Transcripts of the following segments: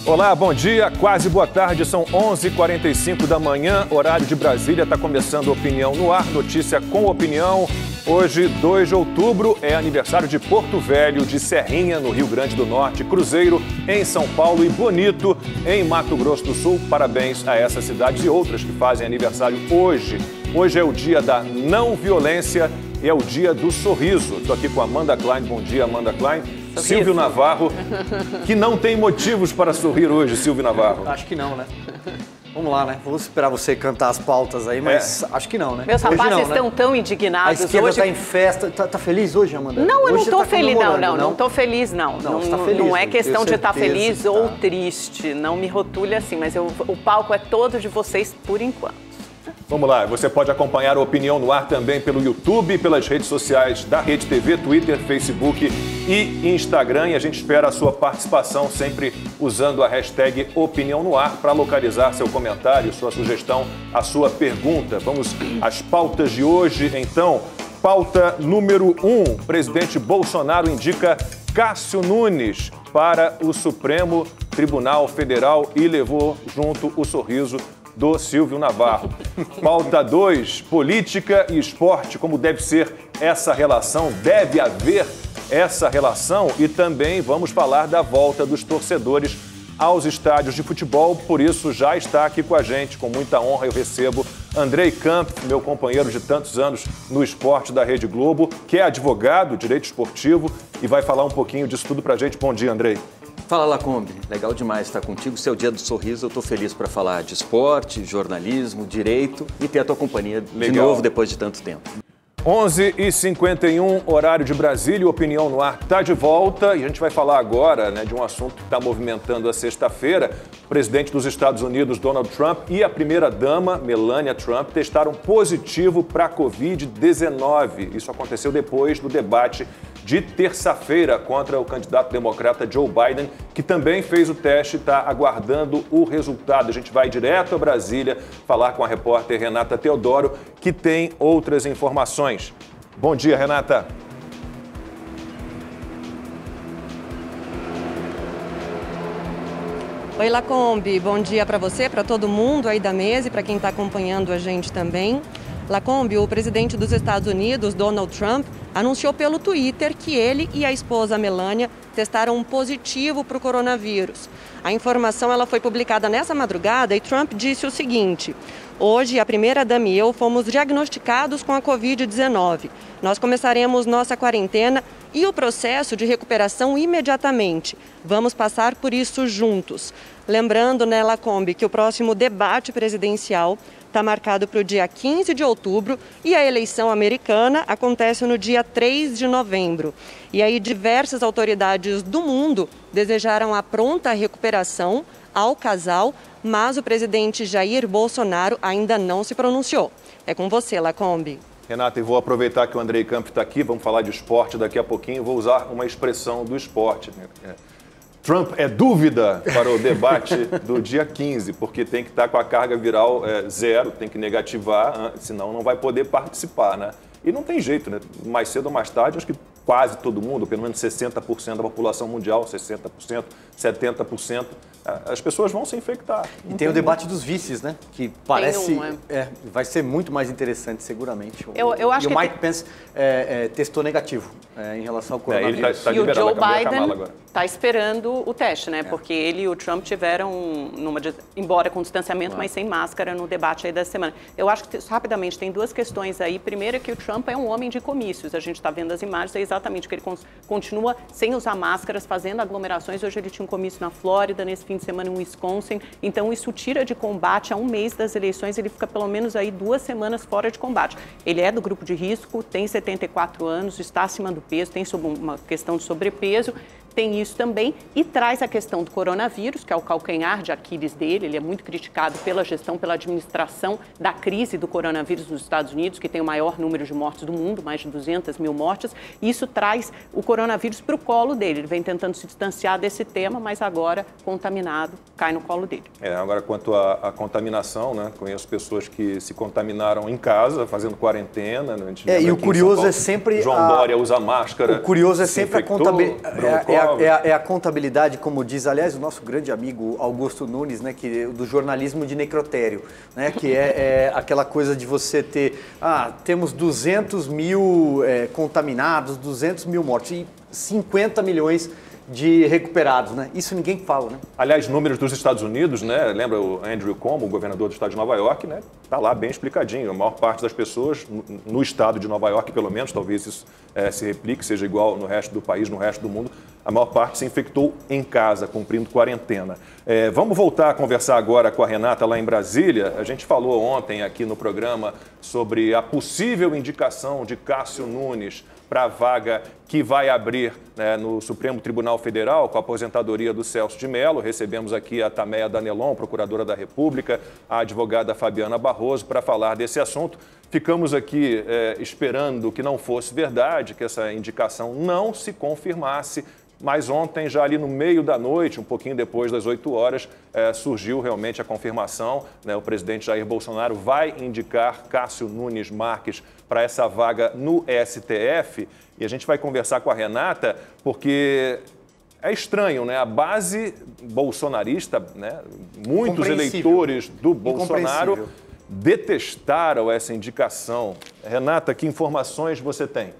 Olá, bom dia, quase boa tarde, são 11h45 da manhã, horário de Brasília, está começando Opinião no Ar, notícia com opinião. Hoje, 2 de outubro, é aniversário de Porto Velho, de Serrinha, no Rio Grande do Norte, Cruzeiro, em São Paulo e Bonito, em Mato Grosso do Sul. Parabéns a essas cidades e outras que fazem aniversário hoje. Hoje é o dia da não violência e é o dia do sorriso. Estou aqui com a Amanda Klein. Bom dia, Amanda Klein. Sorriso. Silvio Navarro, que não tem motivos para sorrir hoje, Silvio Navarro. Acho que não, né? Vamos lá, né? Vamos esperar você cantar as pautas aí, mas acho que não, né? Meus rapazes não, estão tão indignados. A esquerda hoje... está em festa. Tá feliz hoje, Amanda? Não, eu hoje não tô tá feliz, não tô feliz, não. Não, você tá feliz, não é questão de estar feliz ou tá. triste, não me rotule assim, mas o palco é todo de vocês por enquanto. Vamos lá, você pode acompanhar a Opinião no Ar também pelo YouTube, pelas redes sociais da Rede TV, Twitter, Facebook e Instagram. E a gente espera a sua participação sempre usando a hashtag Opinião no Ar para localizar seu comentário, sua sugestão, a sua pergunta. Vamos às pautas de hoje, então. Pauta número 1, presidente Bolsonaro indica Cássio Nunes para o Supremo Tribunal Federal e levou junto o sorriso do Silvio Navarro. Pauta 2, política e esporte, como deve ser essa relação, deve haver essa relação, e também vamos falar da volta dos torcedores aos estádios de futebol, por isso já está aqui com a gente, com muita honra eu recebo Andrei Camp, meu companheiro de tantos anos no esporte da Rede Globo, que é advogado, direito esportivo, e vai falar um pouquinho disso tudo pra gente. Bom dia, Andrei. Fala, Lacombe. Legal demais estar contigo. Seu dia do sorriso, eu estou feliz para falar de esporte, jornalismo, direito e ter a tua companhia de novo depois de tanto tempo. 11h51, horário de Brasília, Opinião no Ar está de volta e a gente vai falar agora, de um assunto que está movimentando a sexta-feira. O presidente dos Estados Unidos, Donald Trump, e a primeira-dama, Melania Trump, testaram positivo para a Covid-19. Isso aconteceu depois do debate de terça-feira contra o candidato democrata Joe Biden, que também fez o teste e está aguardando o resultado. A gente vai direto a Brasília falar com a repórter Renata Teodoro, que tem outras informações. Bom dia, Renata. Oi, Lacombe. Bom dia para você, para todo mundo aí da mesa e para quem está acompanhando a gente também. Lacombe, o presidente dos Estados Unidos, Donald Trump, anunciou pelo Twitter que ele e a esposa Melania testaram positivo para o coronavírus. A informação ela foi publicada nessa madrugada e Trump disse o seguinte: hoje, a primeira-dama e eu fomos diagnosticados com a Covid-19. Nós começaremos nossa quarentena e o processo de recuperação imediatamente. Vamos passar por isso juntos. Lembrando, Lacombe, que o próximo debate presidencial está marcado para o dia 15 de outubro e a eleição americana acontece no dia 3 de novembro. E aí diversas autoridades do mundo desejaram a pronta recuperação ao casal, mas o presidente Jair Bolsonaro ainda não se pronunciou. É com você, Lacombe. Renata, e vou aproveitar que o Andrei Camp está aqui, vamos falar de esporte daqui a pouquinho, vou usar uma expressão do esporte. Trump é dúvida para o debate do dia 15, porque tem que estar com a carga viral zero, tem que negativar, senão não vai poder participar, né? E não tem jeito, né? Mais cedo ou mais tarde, acho que quase todo mundo, pelo menos 60% da população mundial, 60%, 70%, as pessoas vão se infectar. E tem o debate dos vices, né? Que parece vai ser muito mais interessante, seguramente. Eu acho e o Mike Pence testou negativo em relação ao coronavírus. Ele tá e o Joe Biden está esperando o teste, né? Porque ele e o Trump tiveram, embora com distanciamento, mas sem máscara no debate aí dessa semana. Eu acho que, rapidamente, tem duas questões aí. Primeiro é que o Trump é um homem de comícios. A gente está vendo as imagens, é exatamente que ele continua sem usar máscaras, fazendo aglomerações. Hoje ele tinha um comício na Flórida, nesse fim de semana em Wisconsin. Então, isso tira de combate a um mês das eleições. Ele fica pelo menos aí 2 semanas fora de combate. Ele é do grupo de risco, tem 74 anos, está acima do peso, tem uma questão de sobrepeso. Tem isso também e traz a questão do coronavírus, que é o calcanhar de Aquiles dele. Ele é muito criticado pela gestão, pela administração da crise do coronavírus nos Estados Unidos, que tem o maior número de mortes do mundo, mais de 200 mil mortes. E isso traz o coronavírus para o colo dele. Ele vem tentando se distanciar desse tema, mas agora, contaminado, cai no colo dele. Agora, quanto à contaminação, né? Conheço pessoas que se contaminaram em casa, fazendo quarentena. Né? E o curioso é sempre... João Dória usa máscara. O curioso é sempre a provas. É a contabilidade, como diz, aliás, o nosso grande amigo Augusto Nunes, né, do jornalismo de necrotério, né, que é aquela coisa de você ter, temos 200 mil contaminados, 200 mil mortes e 50 milhões de recuperados, né? Isso ninguém fala, né? Aliás, números dos Estados Unidos, né? Lembra o Andrew Cuomo, o governador do estado de Nova York, né? Tá lá bem explicadinho. A maior parte das pessoas, no estado de Nova York, pelo menos, talvez isso se replique, seja igual no resto do país, no resto do mundo, a maior parte se infectou em casa, cumprindo quarentena. Vamos voltar a conversar agora com a Renata lá em Brasília. A gente falou ontem aqui no programa sobre a possível indicação de Cássio Nunes para a vaga que vai abrir, né, no Supremo Tribunal Federal, com a aposentadoria do Celso de Mello. Recebemos aqui a Tameia Danelon, procuradora da República, a advogada Fabiana Barroso, para falar desse assunto. Ficamos aqui esperando que não fosse verdade, que essa indicação não se confirmasse, mas ontem, já ali no meio da noite, um pouquinho depois das 8 horas, surgiu realmente a confirmação, né? O presidente Jair Bolsonaro vai indicar Cássio Nunes Marques para essa vaga no STF. E a gente vai conversar com a Renata, porque é estranho, né? A base bolsonarista, né? Muitos eleitores do Bolsonaro detestaram essa indicação. Renata, que informações você tem?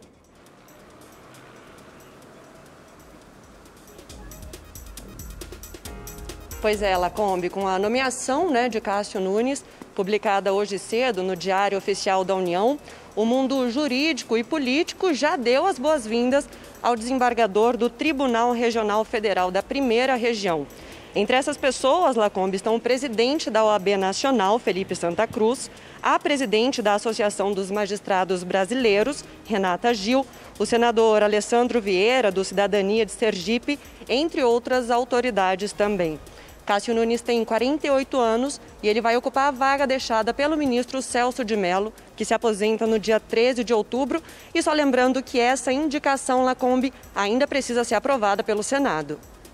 Pois é, Lacombe, com a nomeação, né, de Cássio Nunes, publicada hoje cedo no Diário Oficial da União, o mundo jurídico e político já deu as boas-vindas ao desembargador do Tribunal Regional Federal da Primeira Região. Entre essas pessoas, Lacombe, estão o presidente da OAB Nacional, Felipe Santa Cruz, a presidente da Associação dos Magistrados Brasileiros, Renata Gil, o senador Alessandro Vieira, do Cidadania de Sergipe, entre outras autoridades também. Cássio Nunes tem 48 anos e ele vai ocupar a vaga deixada pelo ministro Celso de Mello, que se aposenta no dia 13 de outubro. E só lembrando que essa indicação, Lacombe, ainda precisa ser aprovada pelo Senado.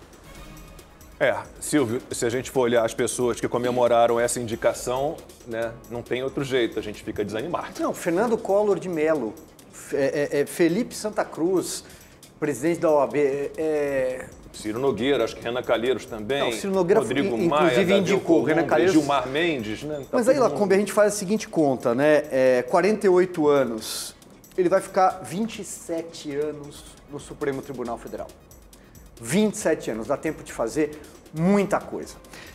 Silvio, se a gente for olhar as pessoas que comemoraram essa indicação, né, não tem outro jeito, a gente fica desanimado. Não, Fernando Collor de Mello, Felipe Santa Cruz, presidente da OAB, Ciro Nogueira, acho que Renan Calheiros também. Não, Ciro Nogueira, Rodrigo inclusive, Maia, indicou Renan Calheiros, Gilmar Mendes, né? Mas aí, Lacombe, a gente faz a seguinte conta, né? 48 anos, ele vai ficar 27 anos no Supremo Tribunal Federal. 27 anos, dá tempo de fazer muita coisa.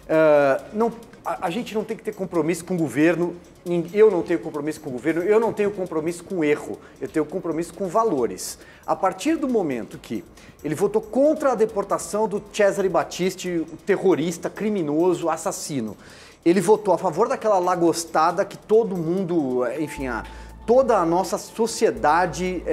A gente não tem que ter compromisso com o governo, eu não tenho compromisso com o governo, eu não tenho compromisso com o erro, eu tenho compromisso com valores. A partir do momento que ele votou contra a deportação do Cesare Battisti, o terrorista, criminoso, assassino, ele votou a favor daquela lagostada que todo mundo, enfim, toda a nossa sociedade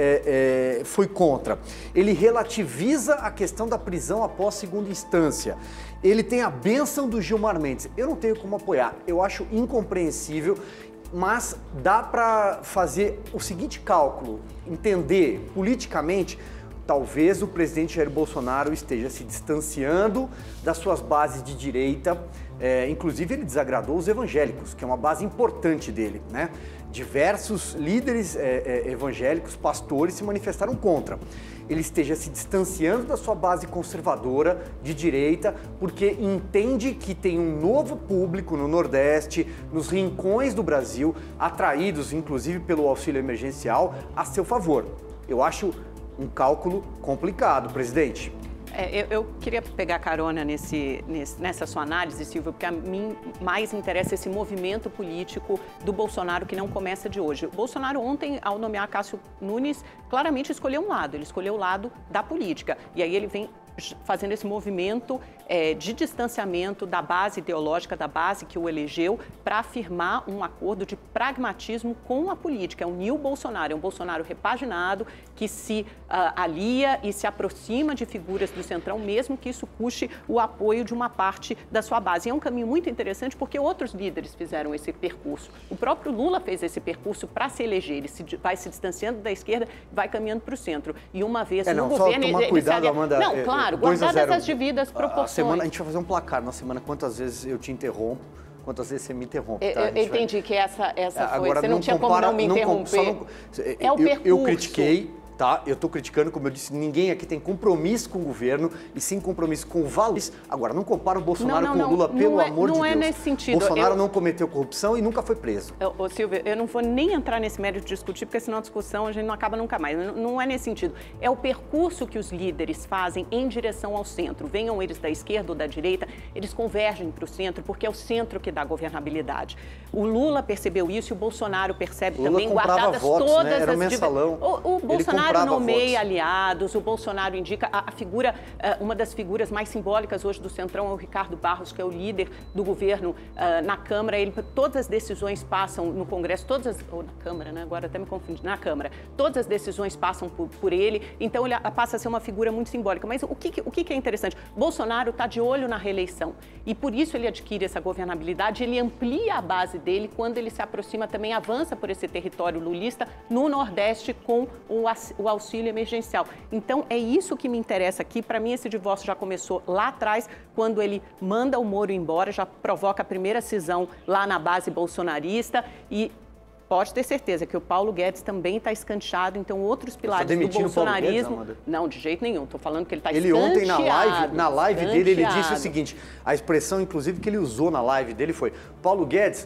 foi contra. Ele relativiza a questão da prisão após segunda instância. Ele tem a bênção do Gilmar Mendes. Eu não tenho como apoiar. Eu acho incompreensível, mas dá para fazer o seguinte cálculo, entender politicamente. Talvez o presidente Jair Bolsonaro esteja se distanciando das suas bases de direita. Inclusive, ele desagradou os evangélicos, que é uma base importante dele, né? Diversos líderes evangélicos, pastores, se manifestaram contra. Ele esteja se distanciando da sua base conservadora de direita, porque entende que tem um novo público no Nordeste, nos rincões do Brasil, atraídos, inclusive, pelo auxílio emergencial, a seu favor. Eu acho um cálculo complicado, presidente. Eu queria pegar carona nessa sua análise, Silvio, porque a mim mais interessa esse movimento político do Bolsonaro que não começa de hoje. O Bolsonaro ontem, ao nomear Cássio Nunes, claramente escolheu um lado, ele escolheu o lado da política. E aí ele vem fazendo esse movimento de distanciamento da base ideológica, da base que o elegeu, para afirmar um acordo de pragmatismo com a política. É um new Bolsonaro, é um Bolsonaro repaginado, que se alia e se aproxima de figuras do Centrão, mesmo que isso custe o apoio de uma parte da sua base. E é um caminho muito interessante porque outros líderes fizeram esse percurso. O próprio Lula fez esse percurso para se eleger, ele vai se distanciando da esquerda, vai caminhando para o centro. E uma vez no governo... Só tomar cuidado, Amanda. Não, claro, guardadas as devidas proporções. A gente vai fazer um placar na semana, quantas vezes eu te interrompo, quantas vezes você me interrompe. Tá? Eu entendi que essa foi, agora, você não tinha como não me interromper. É o percurso. Eu critiquei, tá? Eu estou criticando, como eu disse, ninguém aqui tem compromisso com o governo e sim compromisso com valores. Agora, não compara o Bolsonaro com o Lula, pelo amor de Deus. Não é nesse sentido. Bolsonaro não cometeu corrupção e nunca foi preso. Ô, Silvio, eu não vou nem entrar nesse mérito de discutir, porque senão a discussão a gente não acaba nunca mais. Não é nesse sentido. É o percurso que os líderes fazem em direção ao centro. Venham eles da esquerda ou da direita, eles convergem para o centro, porque é o centro que dá governabilidade. O Lula percebeu isso e o Bolsonaro percebe também, guardadas votos, todas né? Era as... mensalão. O Bolsonaro nomeia votos. aliados, o Bolsonaro indica a figura, uma das figuras mais simbólicas hoje do Centrão é o Ricardo Barros, que é o líder do governo na Câmara. Todas as decisões passam no Congresso, ou na Câmara, né? Agora até me confundi, na Câmara. Todas as decisões passam por ele, então ele passa a ser uma figura muito simbólica. Mas o que é interessante? Bolsonaro está de olho na reeleição e por isso ele adquire essa governabilidade, ele amplia a base dele quando ele se aproxima, também avança por esse território lulista no Nordeste com o auxílio emergencial. Então é isso que me interessa aqui. Para mim esse divórcio já começou lá atrás, quando ele manda o Moro embora, já provoca a primeira cisão lá na base bolsonarista e pode ter certeza que o Paulo Guedes também está escanteado, então outros pilares do bolsonarismo... Guedes, não, de jeito nenhum, estou falando que ele está escanteado. Ele ontem na live dele, ele disse o seguinte, a expressão inclusive que ele usou na live dele foi Paulo Guedes,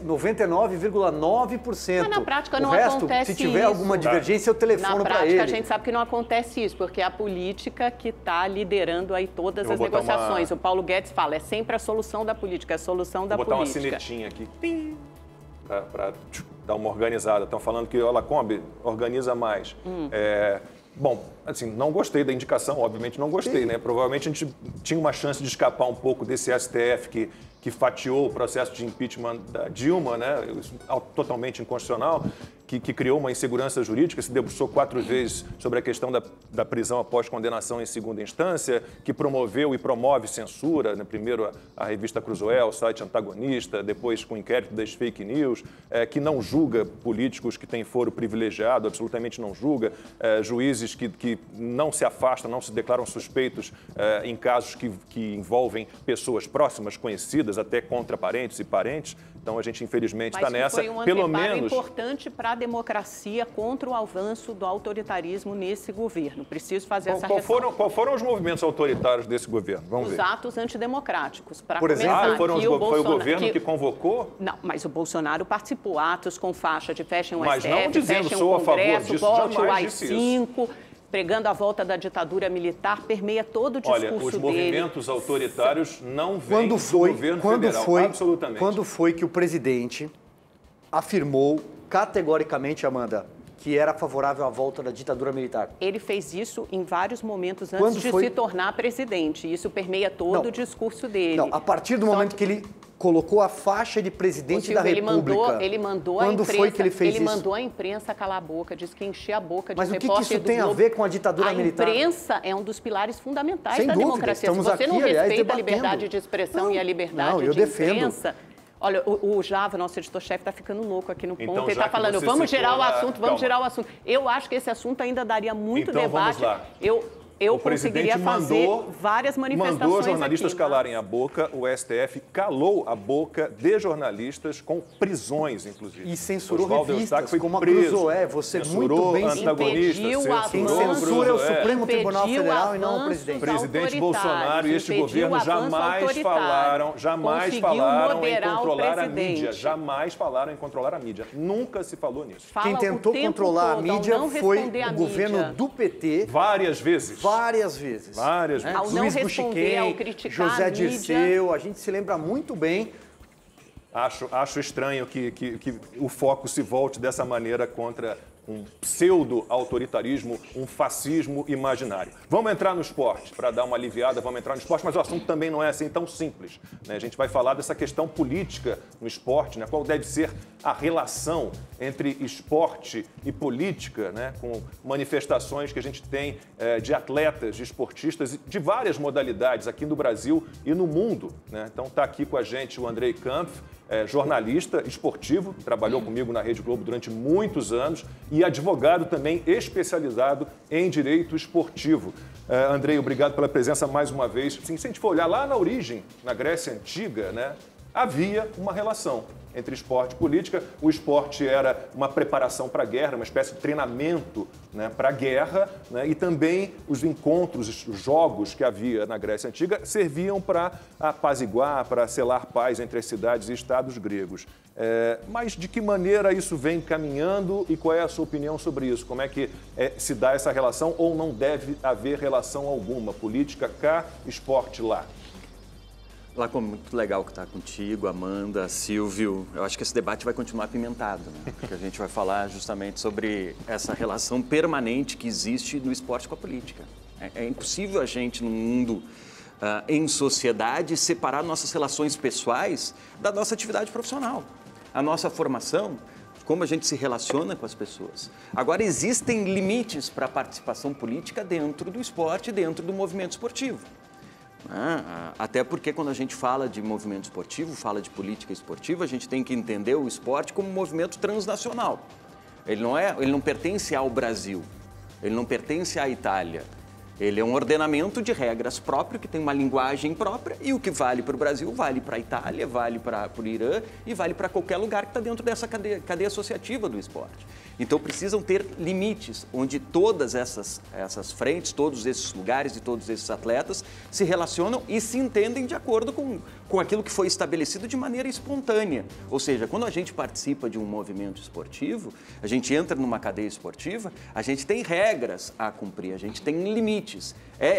99,9%. Mas na prática não acontece acontece isso. Se tiver isso. alguma divergência, eu telefono para ele. Na prática a gente sabe que não acontece isso, porque é a política que está liderando aí todas as negociações. O Paulo Guedes fala, é sempre a solução da política, é a solução da política. Vou botar uma sinetinha aqui. Para dar uma organizada. Estão falando que a Lacombe organiza mais. Bom, assim, não gostei da indicação, obviamente não gostei, né? Provavelmente a gente tinha uma chance de escapar um pouco desse STF que fatiou o processo de impeachment da Dilma, né? Totalmente inconstitucional, que criou uma insegurança jurídica, se debruçou 4 vezes sobre a questão da prisão após condenação em segunda instância, que promoveu e promove censura, né? Primeiro a revista Cruzoé, o site antagonista, depois com o inquérito das fake news, que não julga políticos que têm foro privilegiado, absolutamente não julga, juízes que não se afastam, não se declaram suspeitos em casos que envolvem pessoas próximas, conhecidas, até contra parentes e parentes. Então a gente infelizmente está nessa. Foi um pelo menos importante para a democracia contra o avanço do autoritarismo nesse governo. Preciso fazer essa ressalva. Qual foram os movimentos autoritários desse governo? Vamos ver. Os atos antidemocráticos. Por exemplo, foi o governo que convocou? Não, mas o Bolsonaro participou. Atos com faixa de fechem o mas STF, não dizendo, fechem sou o Congresso, a favor disso, volte o jamais disse AI-5. Pregando a volta da ditadura militar, permeia todo o discurso dele. Olha, os movimentos autoritários não vêm do governo federal, absolutamente. Quando foi que o presidente afirmou categoricamente, Amanda, que era favorável à volta da ditadura militar? Ele fez isso em vários momentos antes de se tornar presidente. Isso permeia todo o discurso dele. Não, a partir do momento que ele colocou a faixa de presidente da República. Ele mandou a imprensa, foi que ele fez isso? Mandou a imprensa calar a boca, disse que enchia a boca de repórter. Mas o que isso tem a ver com a ditadura militar? A imprensa é um dos pilares fundamentais Sem da dúvida, democracia. Se você não respeita a liberdade de expressão e a liberdade de imprensa... Olha, o Java, nosso editor-chefe, está ficando louco aqui no ponto. Então, ele está falando, vamos girar o assunto, vamos girar o assunto. Eu acho que esse assunto ainda daria muito debate. Vamos lá. Eu conseguiria fazer várias manifestações. Mandou jornalistas calarem a boca, o STF calou a boca de jornalistas com prisões, inclusive. E censurou revistas, como a Cruzoé, você muito bem antagonista, quem censura é o Supremo Tribunal Federal e não o presidente. O presidente Bolsonaro e este governo jamais falaram em controlar a mídia. Jamais falaram em controlar a mídia. Nunca se falou nisso. Quem tentou controlar a mídia foi o governo do PT. Várias vezes. Várias vezes. Ao não responder, ao criticar José a mídia. Dirceu, a gente se lembra muito bem. Acho estranho que o foco se volte dessa maneira contra um pseudo-autoritarismo, um fascismo imaginário. Vamos entrar no esporte, para dar uma aliviada, vamos entrar no esporte, mas o assunto também não é assim tão simples, né? A gente vai falar dessa questão política no esporte, né? Qual deve ser a relação entre esporte e política, né? Com manifestações que a gente tem de atletas, de esportistas de várias modalidades aqui no Brasil e no mundo, né? Então está aqui com a gente o Andrei Kampf, jornalista esportivo, trabalhou comigo na Rede Globo durante muitos anos e advogado também especializado em direito esportivo. Andrei, obrigado pela presença mais uma vez. Sim, se a gente for olhar lá na origem, na Grécia Antiga, né? havia uma relação entre esporte e política. O esporte era uma preparação para a guerra, uma espécie de treinamento, né, para a guerra, né, e também os encontros, os jogos que havia na Grécia Antiga serviam para apaziguar, para selar paz entre as cidades e estados gregos. Mas de que maneira isso vem caminhando e qual é a sua opinião sobre isso? Como é que se dá essa relação ou não deve haver relação alguma? Política cá, esporte lá. Lacom, muito legal que está contigo, Amanda, Silvio. Eu acho que esse debate vai continuar apimentado, né? Porque a gente vai falar justamente sobre essa relação permanente que existe no esporte com a política. É impossível a gente, num mundo em sociedade, separar nossas relações pessoais da nossa atividade profissional. A nossa formação, como a gente se relaciona com as pessoas. Agora, existem limites para a participação política dentro do esporte, dentro do movimento esportivo. Até porque quando a gente fala de movimento esportivo, fala de política esportiva, a gente tem que entender o esporte como um movimento transnacional. Ele não pertence ao Brasil, ele não pertence à Itália. Ele é um ordenamento de regras próprio, que tem uma linguagem própria, e o que vale para o Brasil vale para a Itália, vale para o Irã e vale para qualquer lugar que está dentro dessa cadeia associativa do esporte. Então precisam ter limites, onde todas essas frentes, todos esses lugares e todos esses atletas se relacionam e se entendem de acordo com aquilo que foi estabelecido de maneira espontânea. Ou seja, quando a gente participa de um movimento esportivo, a gente entra numa cadeia esportiva, a gente tem regras a cumprir, a gente tem limites.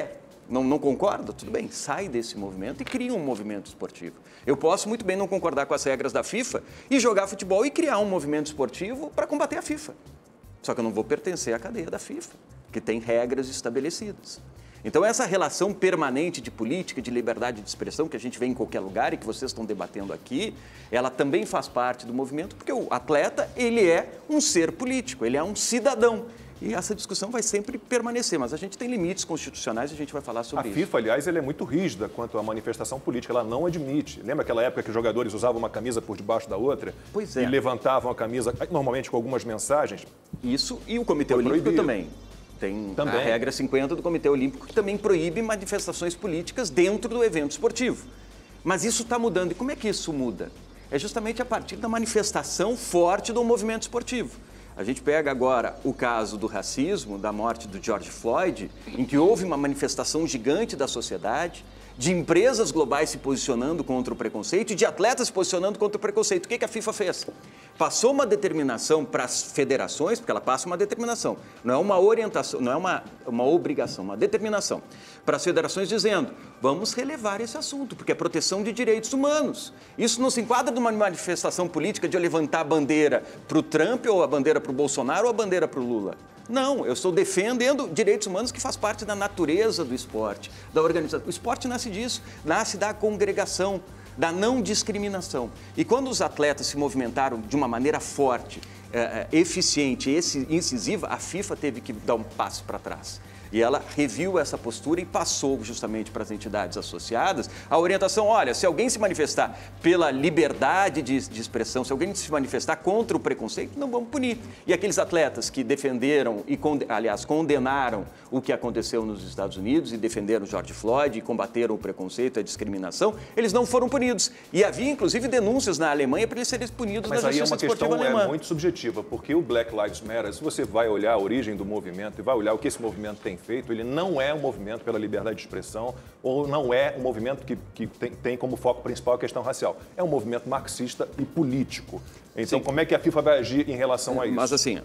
Não concorda? Tudo bem, sai desse movimento e cria um movimento esportivo. Eu posso muito bem não concordar com as regras da FIFA e jogar futebol e criar um movimento esportivo para combater a FIFA. Só que eu não vou pertencer à cadeia da FIFA, que tem regras estabelecidas. Então essa relação permanente de política, de liberdade de expressão que a gente vê em qualquer lugar e que vocês estão debatendo aqui, ela também faz parte do movimento, porque o atleta, ele é um ser político, ele é um cidadão. E essa discussão vai sempre permanecer, mas a gente tem limites constitucionais e a gente vai falar sobre isso. A FIFA, aliás, ela é muito rígida quanto à manifestação política, ela não admite. Lembra aquela época que os jogadores usavam uma camisa por debaixo da outra? Pois é. E levantavam a camisa, normalmente com algumas mensagens? Isso, e o Comitê Olímpico também. Tem a regra 50 do Comitê Olímpico, que também proíbe manifestações políticas dentro do evento esportivo. Mas isso está mudando. E como é que isso muda? É justamente a partir da manifestação forte do movimento esportivo. A gente pega agora o caso do racismo, da morte do George Floyd, em que houve uma manifestação gigante da sociedade, de empresas globais se posicionando contra o preconceito e de atletas se posicionando contra o preconceito. O que a FIFA fez? Passou uma determinação para as federações, porque ela passa uma determinação, não é uma orientação, não é uma obrigação, uma determinação para as federações dizendo, vamos relevar esse assunto, porque é proteção de direitos humanos. Isso não se enquadra numa manifestação política de eu levantar a bandeira para o Trump, ou a bandeira para o Bolsonaro, ou a bandeira para o Lula. Não, eu estou defendendo direitos humanos que faz parte da natureza do esporte, da organização. O esporte nasce disso, nasce da congregação, da não discriminação. E quando os atletas se movimentaram de uma maneira forte, eficiente e incisiva, a FIFA teve que dar um passo para trás. E ela reviu essa postura e passou justamente para as entidades associadas a orientação, olha, se alguém se manifestar pela liberdade de expressão, se alguém se manifestar contra o preconceito, não vamos punir. E aqueles atletas que defenderam e, aliás, condenaram o que aconteceu nos Estados Unidos e defenderam George Floyd e combateram o preconceito e a discriminação, eles não foram punidos. E havia, inclusive, denúncias na Alemanha para eles serem punidos na justiça esportiva alemã. Mas aí é uma questão muito subjetiva, porque o Black Lives Matter, se você vai olhar a origem do movimento e vai olhar o que esse movimento tem feito, ele não é um movimento pela liberdade de expressão ou não é um movimento que tem como foco principal a questão racial. É um movimento marxista e político. Então, como é que a FIFA vai agir em relação a isso? Mas assim,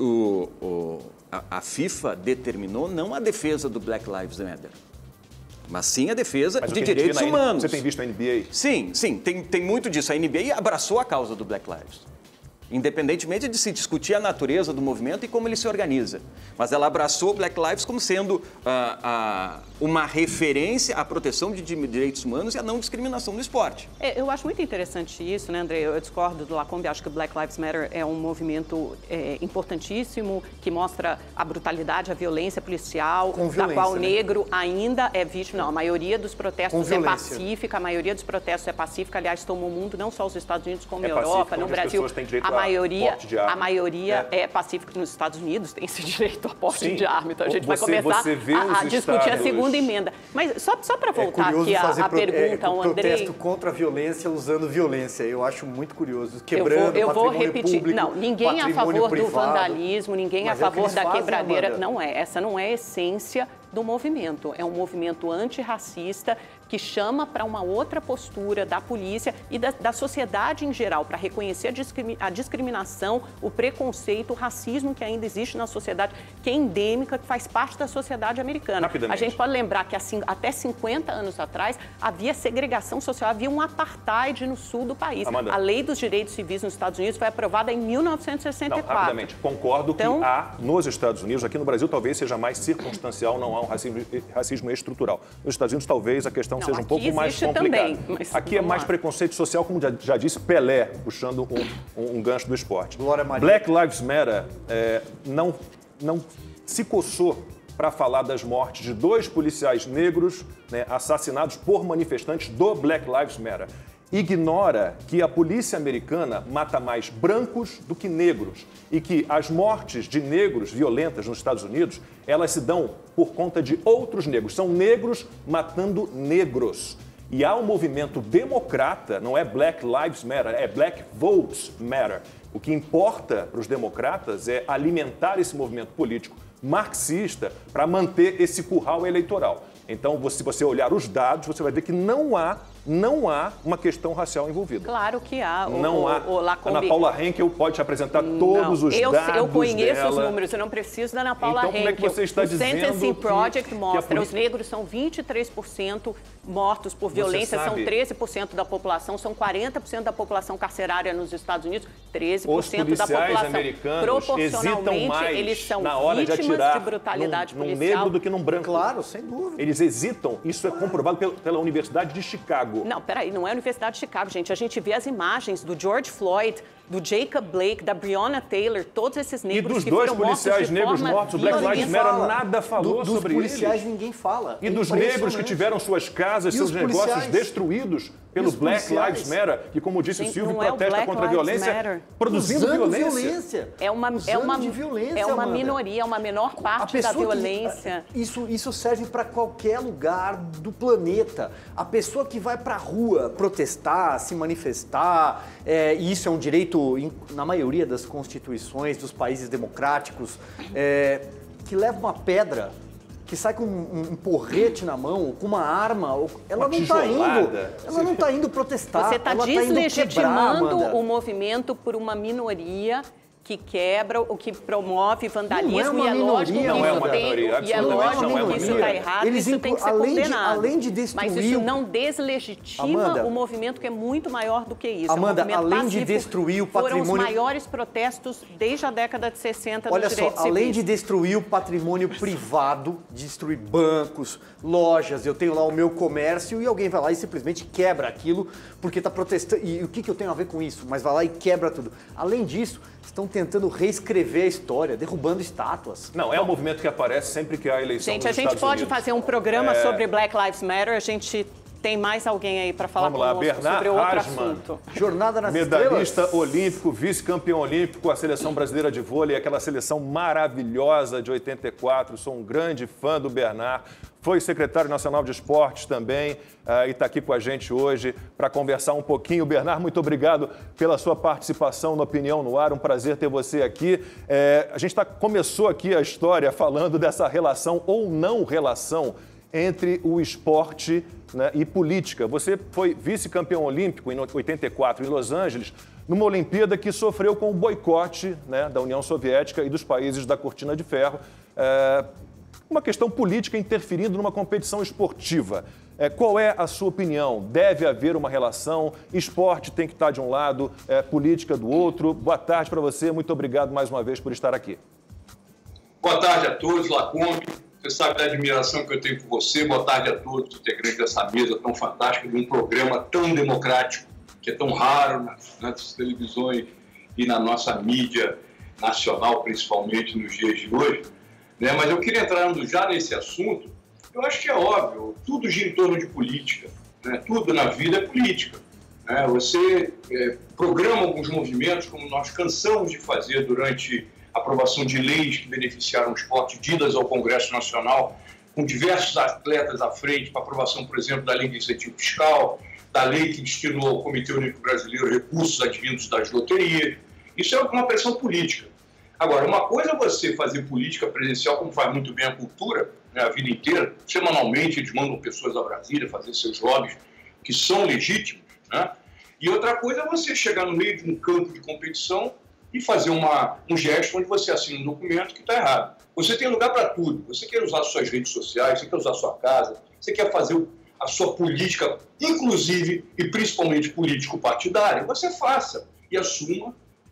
a FIFA determinou não a defesa do Black Lives Matter, mas sim a defesa de direitos humanos. Você tem visto a NBA? Sim, tem muito disso. A NBA abraçou a causa do Black Lives. Independentemente de se discutir a natureza do movimento e como ele se organiza. Mas ela abraçou o Black Lives como sendo uma referência à proteção de direitos humanos e à não discriminação no esporte. Eu acho muito interessante isso, né, André? Eu discordo do Lacombe, acho que o Black Lives Matter é um movimento importantíssimo, que mostra a brutalidade, a violência policial, da qual o negro ainda é vítima. Não, a maioria dos protestos é pacífica, a maioria dos protestos é pacífica. Aliás, tomou o mundo, não só os Estados Unidos, como a Europa, no Brasil. porte de arma. A maioria é pacífica nos Estados Unidos, tem esse direito a porte de arma. Então a gente vai começar a discutir a segunda emenda. Mas só para voltar aqui a pergunta ao Andrei... protesto contra a violência usando violência. Eu acho muito curioso. Quebrando eu vou repetir. Público, não, ninguém é a favor do vandalismo, ninguém é a favor da quebradeira. Amanda. Não é. Essa não é a essência do movimento. É um movimento antirracista que chama para uma outra postura da polícia e da sociedade em geral, para reconhecer a discriminação, o preconceito, o racismo que ainda existe na sociedade, que é endêmica, que faz parte da sociedade americana. A gente pode lembrar que até 50 anos atrás havia segregação social, havia um apartheid no sul do país. Amanda. A Lei dos Direitos Civis nos Estados Unidos foi aprovada em 1964. Não, rapidamente, concordo que há nos Estados Unidos, aqui no Brasil talvez seja mais circunstancial, não há um racismo estrutural. Nos Estados Unidos talvez a questão seja um pouco mais complicada. Também, aqui é mais preconceito social, como já disse Pelé, puxando um gancho do esporte. Glória Maria. Black Lives Matter não se coçou para falar das mortes de 2 policiais negros, né, assassinados por manifestantes do Black Lives Matter. Ignora que a polícia americana mata mais brancos do que negros e que as mortes de negros violentas nos Estados Unidos, elas se dão por conta de outros negros. São negros matando negros. E há um movimento democrata, não é Black Lives Matter, é Black Votes Matter. O que importa para os democratas é alimentar esse movimento político marxista para manter esse curral eleitoral. Então, se você olhar os dados, você vai ver que não há uma questão racial envolvida. Claro que há. Não há. Ana Paula Henkel pode te apresentar todos os dados Eu conheço dela. os números, eu não preciso da Ana Paula Henkel. Então, como é que você está dizendo Sentencing Project que mostra os negros são 23% mortos por violência, são 13% da população, são 40% da população carcerária nos Estados Unidos, 13% da população. Americanos proporcionalmente, mais eles são na hora vítimas de atirar de brutalidade num policial. negro do que num branco. Claro, sem dúvida. Eles hesitam, isso é comprovado pela Universidade de Chicago. Não, peraí, não é a Universidade de Chicago, gente. A gente vê as imagens do George Floyd, do Jacob Blake, da Breonna Taylor, todos esses negros que foram mortos de forma violenta. E dos 2 policiais negros mortos, o Black Lives Matter nada falou sobre eles. Dos policiais ninguém fala. E dos negros que tiveram suas casas, seus negócios destruídos pelo Black Lives Matter, que, como disse o Silvio, protesta contra a violência, produzindo violência. É uma minoria, é uma menor parte da violência. Isso serve para qualquer lugar do planeta. A pessoa que vai para a rua protestar, se manifestar, e isso é um direito na maioria das constituições dos países democráticos, que leva uma pedra, que sai com um porrete na mão, com uma arma, ela não está indo protestar. Você está deslegitimando o movimento por uma minoria que quebra, o que promove vandalismo, e é lógico que isso está errado, isso tem que ser condenado. Além de destruir... Mas isso não deslegitima o movimento, que é muito maior do que isso. Amanda, é um além de destruir o patrimônio... Foram os maiores protestos desde a década de 60 dos direitos civis. Além de destruir o patrimônio privado, destruir bancos, lojas, eu tenho lá o meu comércio e alguém vai lá e simplesmente quebra aquilo porque está protestando. E o que eu tenho a ver com isso? Mas vai lá e quebra tudo. Além disso, estão tentando reescrever a história, derrubando estátuas. Não, é um movimento que aparece sempre que há eleição nos Estados Unidos. Gente, a gente pode fazer um programa sobre Black Lives Matter, a gente tem mais alguém aí para falar conosco sobre outro assunto. Jornada nas medalhista estrelas. olímpico, vice-campeão olímpico, a seleção brasileira de vôlei, aquela seleção maravilhosa de 84. Sou um grande fã do Bernard. Foi secretário nacional de esportes também e está aqui com a gente hoje para conversar um pouquinho. Bernard, muito obrigado pela sua participação no Opinião no Ar. Um prazer ter você aqui. A gente começou aqui a história falando dessa relação ou não relação entre o esporte, né, e política. Você foi vice-campeão olímpico em 84 em Los Angeles, numa Olimpíada que sofreu com o boicote, né, da União Soviética e dos países da Cortina de Ferro. Uma questão política interferindo numa competição esportiva. Qual é a sua opinião? Deve haver uma relação? Esporte tem que estar de um lado, política do outro? Boa tarde para você, muito obrigado mais uma vez por estar aqui. Boa tarde a todos, Lacombe. Você sabe da admiração que eu tenho por você. Boa tarde a todos os integrantes dessa mesa tão fantástica, de um programa tão democrático, que é tão raro nas televisões e na nossa mídia nacional, principalmente nos dias de hoje. Mas eu queria entrar já nesse assunto. Eu acho que é óbvio, tudo gira em torno de política. Tudo na vida é política. né? Você programa alguns movimentos, como nós cansamos de fazer durante a aprovação de leis que beneficiaram o esporte, idas ao Congresso Nacional, com diversos atletas à frente, para aprovação, por exemplo, da lei de incentivo fiscal, da lei que destinou ao Comitê Olímpico Brasileiro recursos advindos das loterias. Isso é uma pressão política. Agora, uma coisa é você fazer política presencial, como faz muito bem a cultura, né, a vida inteira. Semanalmente, eles mandam pessoas a Brasília fazer seus lobbies, que são legítimos, né? E outra coisa é você chegar no meio de um campo de competição e fazer um gesto onde você assina um documento que está errado. Você tem lugar para tudo. Você quer usar suas redes sociais, você quer usar sua casa, você quer fazer a sua política, inclusive e principalmente político-partidária, você faça e assuma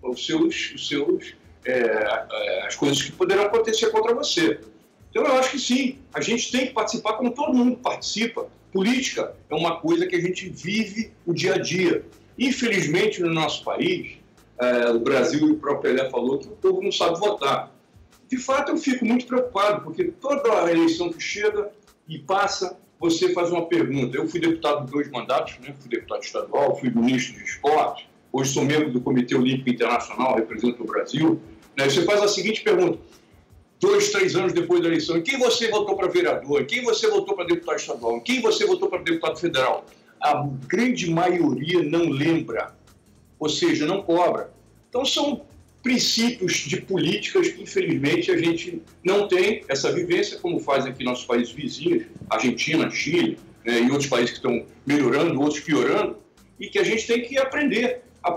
as coisas que poderão acontecer contra você. Então, eu acho que sim, a gente tem que participar como todo mundo participa. Política é uma coisa que a gente vive o dia a dia. Infelizmente, no nosso país, o Brasil, e o próprio Pelé falou que o povo não sabe votar. De fato, eu fico muito preocupado, porque toda a eleição que chega e passa, você faz uma pergunta. Eu fui deputado de 2 mandatos, né? Fui deputado estadual, fui ministro de esporte, hoje sou membro do Comitê Olímpico Internacional, represento o Brasil. Né? Você faz a seguinte pergunta, 2, 3 anos depois da eleição, em quem você votou para vereador, em quem você votou para deputado estadual, em quem você votou para deputado federal? A grande maioria não lembra, ou seja, não cobra. Então são princípios de políticas que, infelizmente, a gente não tem essa vivência, como faz aqui nossos países vizinhos, Argentina, Chile, né, e outros países que estão melhorando, outros piorando, e que a gente tem que aprender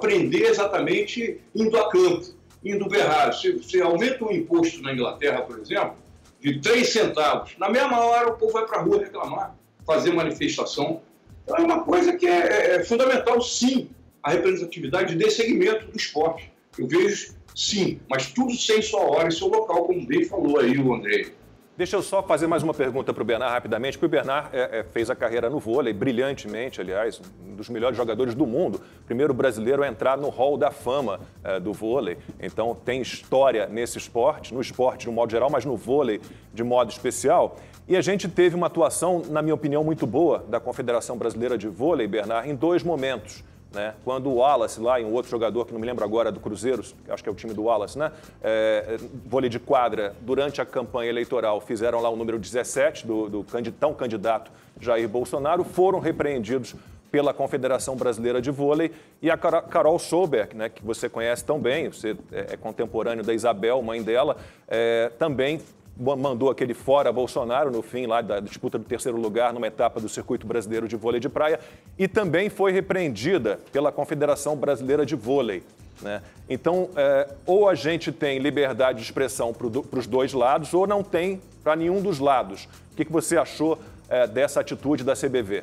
exatamente indo a campo, indo berrar. Você aumenta o imposto na Inglaterra, por exemplo, de 3 centavos, na mesma hora o povo vai para a rua reclamar, fazer manifestação. Então é uma coisa que é fundamental, sim, a representatividade desse segmento do esporte. Eu vejo, sim, mas tudo sem sua hora e seu local, como bem falou aí o André. Deixa eu só fazer mais uma pergunta para o Bernard rapidamente, porque o Bernard fez a carreira no vôlei, brilhantemente, aliás, um dos melhores jogadores do mundo, primeiro brasileiro a entrar no hall da fama do vôlei. Então tem história nesse esporte, no esporte de um modo geral, mas no vôlei de modo especial. E a gente teve uma atuação, na minha opinião, muito boa da Confederação Brasileira de Vôlei, Bernard, em 2 momentos. Né? Quando o Wallace, lá, e um outro jogador que não me lembro agora, do Cruzeiro, acho que é o time do Wallace, né? Vôlei de quadra, durante a campanha eleitoral, fizeram lá o número 17 do tão candidato Jair Bolsonaro, foram repreendidos pela Confederação Brasileira de Vôlei, e a Carol Solberg, né, que você conhece tão bem, você é contemporâneo da Isabel, mãe dela, também mandou aquele fora Bolsonaro no fim lá da disputa do 3º lugar numa etapa do Circuito Brasileiro de Vôlei de Praia, e também foi repreendida pela Confederação Brasileira de Vôlei, né? Então, ou a gente tem liberdade de expressão para os 2 lados, ou não tem para nenhum dos lados. O que você achou dessa atitude da CBV?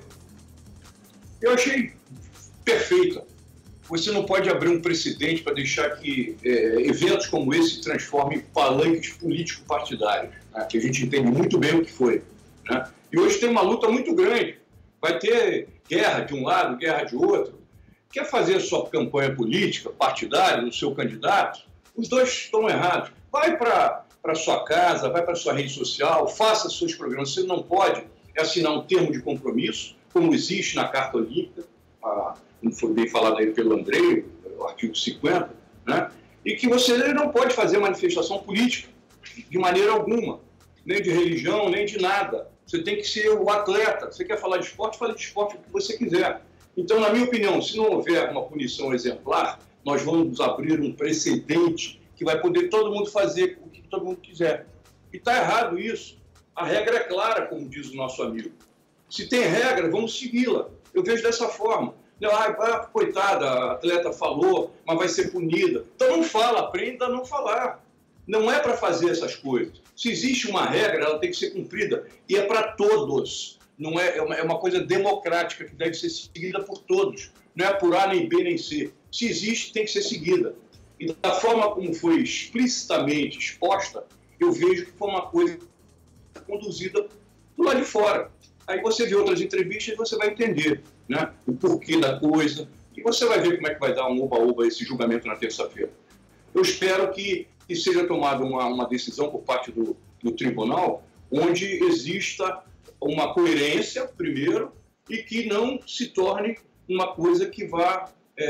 Eu achei perfeita. Você não pode abrir um precedente para deixar que eventos como esse se transformem em palanques político-partidários, né? Que a gente entende muito bem o que foi, né? E hoje tem uma luta muito grande. Vai ter guerra de um lado, guerra de outro. Quer fazer a sua campanha política, partidária, no seu candidato? Os 2 estão errados. Vai para a sua casa, vai para a sua rede social, faça seus programas. Você não pode assinar um termo de compromisso, como existe na Carta Olímpica, como foi bem falado aí pelo André, o artigo 50, né? E que você não pode fazer manifestação política de maneira alguma, nem de religião, nem de nada. Você tem que ser o atleta. Você quer falar de esporte, fale de esporte o que você quiser. Então, na minha opinião, se não houver uma punição exemplar, nós vamos abrir um precedente que vai poder todo mundo fazer o que todo mundo quiser. E está errado isso. A regra é clara, como diz o nosso amigo. Se tem regra, vamos segui-la. Eu vejo dessa forma. Coitada, a atleta falou, mas vai ser punida. Então não fala, aprenda a não falar. Não é para fazer essas coisas. Se existe uma regra, ela tem que ser cumprida. E é para todos. Não é uma coisa democrática que deve ser seguida por todos. Não é por A, nem B, nem C. Se existe, tem que ser seguida. E da forma como foi explicitamente exposta, eu vejo que foi uma coisa conduzida do lado de fora. Aí você vê outras entrevistas e você vai entender, né, o porquê da coisa, e você vai ver como é que vai dar um oba-oba esse julgamento na terça-feira. Eu espero que seja tomada uma decisão por parte do tribunal, onde exista uma coerência, primeiro, e que não se torne uma coisa que vá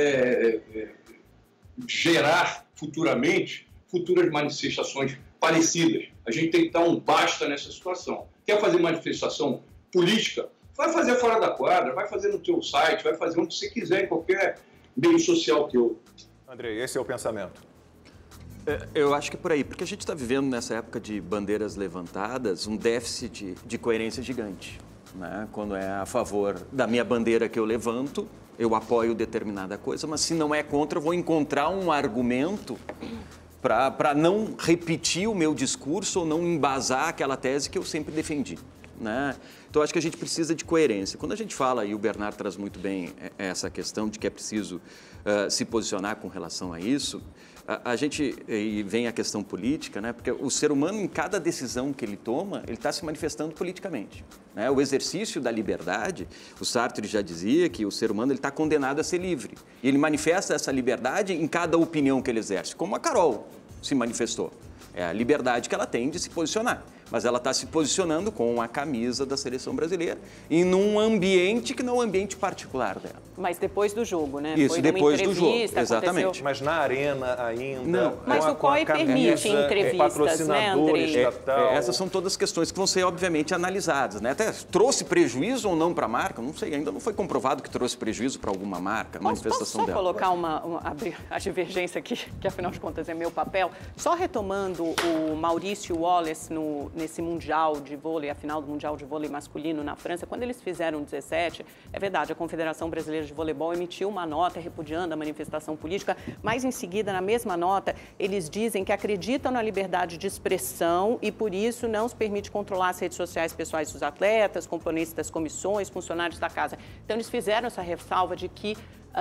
gerar futuramente futuras manifestações parecidas. A gente tem que dar um basta nessa situação. Quer fazer manifestação política? Vai fazer fora da quadra, vai fazer no teu site, vai fazer onde você quiser, em qualquer meio social teu. Andrei, esse é o pensamento. Eu acho que é por aí, porque a gente está vivendo nessa época de bandeiras levantadas um déficit de coerência gigante, né? Quando é a favor da minha bandeira que eu levanto, eu apoio determinada coisa, mas se não é contra, eu vou encontrar um argumento para não repetir o meu discurso ou não embasar aquela tese que eu sempre defendi, né? Então, acho que a gente precisa de coerência. Quando a gente fala, e o Bernardo traz muito bem essa questão de que é preciso se posicionar com relação a isso, a gente, e vem a questão política, né? Porque o ser humano, em cada decisão que ele toma, ele está se manifestando politicamente, né? O exercício da liberdade, o Sartre já dizia que o ser humano está condenado a ser livre. E ele manifesta essa liberdade em cada opinião que ele exerce, como a Carol se manifestou. É a liberdade que ela tem de se posicionar. Mas ela está se posicionando com a camisa da seleção brasileira e num ambiente que não é um ambiente particular dela. Mas depois do jogo, né? Isso, foi depois do jogo, aconteceu... exatamente. Mas na arena ainda... Não. Mas o COI permite entrevistas, né, Andrei? Essas são todas questões que vão ser, obviamente, analisadas, né? Até trouxe prejuízo ou não para a marca, não sei, ainda não foi comprovado que trouxe prejuízo para alguma marca, a manifestação dela. Posso só colocar abrir a divergência aqui, que afinal de contas é meu papel? Só retomando o Maurício Wallace nesse Mundial de Vôlei, a final do Mundial de Vôlei masculino na França, quando eles fizeram 17, é verdade, a Confederação Brasileira de Voleibol emitiu uma nota repudiando a manifestação política, mas em seguida, na mesma nota, eles dizem que acreditam na liberdade de expressão e, por isso, não se permite controlar as redes sociais pessoais dos atletas, componentes das comissões, funcionários da casa. Então, eles fizeram essa ressalva de que